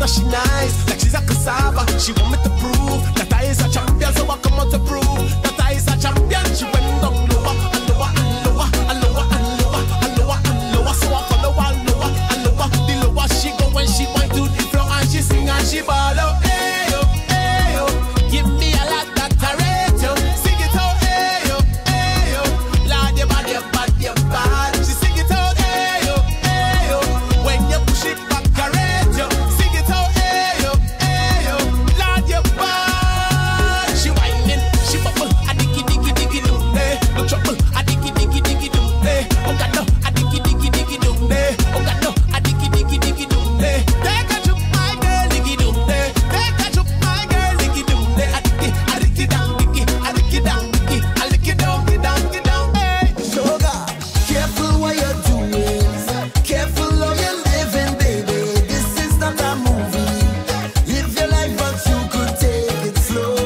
know she nice, like she's a cassava. She want me to prove that I is a champion, so I come out to prove that I is a champion. She went down lower and lower and lower and lower and lower and lower and lower, so I follow her lower and lower. The lower she go when she went to the floor and she sing and she ball out. Hey yo, hey yo, give me a lot that I rate yo. Sing it out, hey yo, hey yo, Lord you bad, you bad, you bad. She sing it out, hey yo, hey yo, when you push it back I rate yo. Sing it out, hey yo, hey yo, Lord you bad. She whining, she bubble, a diggy diggy diggy do, eh? No trouble, a diggy diggy diggy do, eh? Oh God no, a diggy diggy diggy do, eh? Oh God no, a diggy diggy diggy do, eh? Take a chup, my girl, diggy do, eh? Take a chup, my girl, diggy do, eh? A diggy, a diggy down, diggy, a diggy down, diggy, a diggy down, diggy down, diggy down, eh? Soca, careful what you're doing. Careful how you're living, baby. This is not a movie. Live your life, but you could take it slow.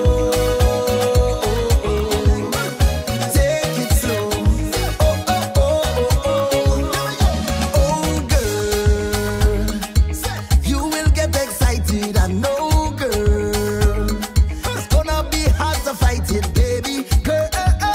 Take it slow. Oh, oh, oh, oh, oh. Oh, girl. You will get excited, I know, girl. It's gonna be hard to fight it, baby. Girl,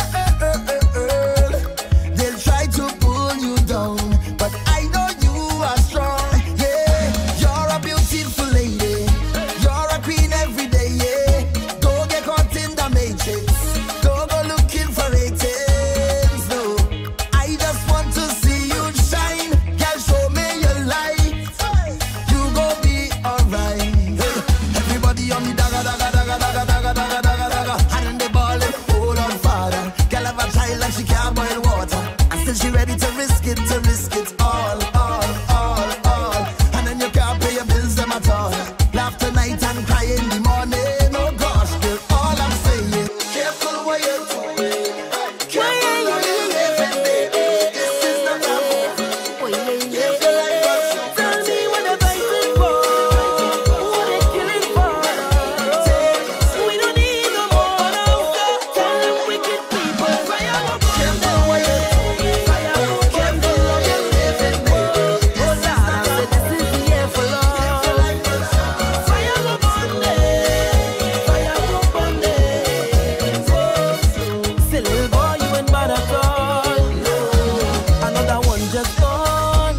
they'll try to pull you down, but I know you are strong. Yeah, you're a beautiful lady. You're a queen every day. Yeah, don't get caught in the matrix. Don't go looking for ratings. No, I just want to see you shine. Girl, show me your light. You gon' be alright. Hey, everybody on the daga daga daga daga daga daga daga daga, and they ballin'. Hold on, father. Girl have a child like she can't boil water, and still she ready to risk it, to risk it all, all, all, all. And then you can't pay your bills them at all. Laugh tonight and cry in the morning. Oh gosh, girl, all I'm saying, careful what you're doing. Careful how you're living, baby. This is not a movie. Live your life, but you Tell me what they're fighting for, what they killing for. We don't need no more now. Tell them wicked people, fire up on careful what you're doing. Careful how you're living, baby. Oh Lord, I said this is the year for love. Fire up on them, fire up on them. Say little boy, you ain't bad at all. Another one just gone.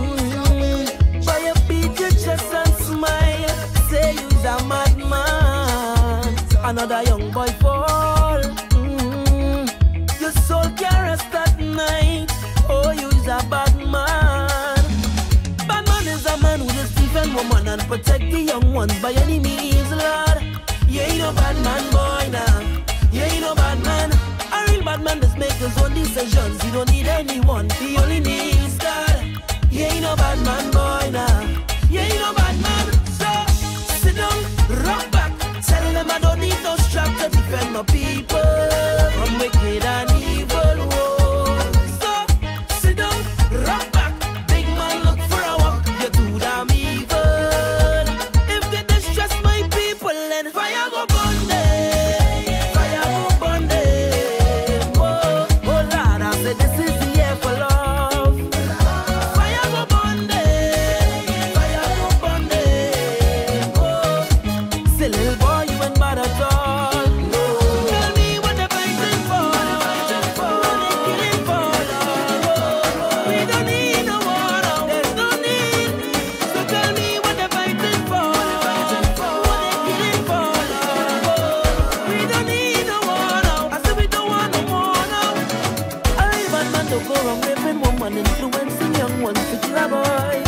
Mm. By your beat your chest and smile. Say you's a madman. Another young boy fall. Mm. Your soul can't rest at night. Oh, you's a bad man. Bad man is a man who will defend woman and protect the young ones by any means, Lord. You ain't no bad man, boy, now. You ain't no bad man. A real bad man just make his own decisions. He don't need anyone. He only needs God. You ain't no bad man, boy, now. You ain't no bad man. So sit down, rock back. Tell them I don't need no strap to defend my people from wicked and evil. Whoa. So sit down, rock back. Big man, look for a walk. You're too damn evil. If they distress my people, then fire go burn them. Fire go burn them. Oh, oh Lord, I said this is the year for love. Fire go burn them. Fire go burn them. Oh, say little boy, you ain't bad at all. Tell me what they're fighting for. What they killing for, Lord. We don't need no war now. There's no need. So tell me what they're fighting for. What they killing for, Lord. We don't need no war now. I said we don't want no more now. I bad man don't go wrong raping woman, influencing young ones to kill a boy.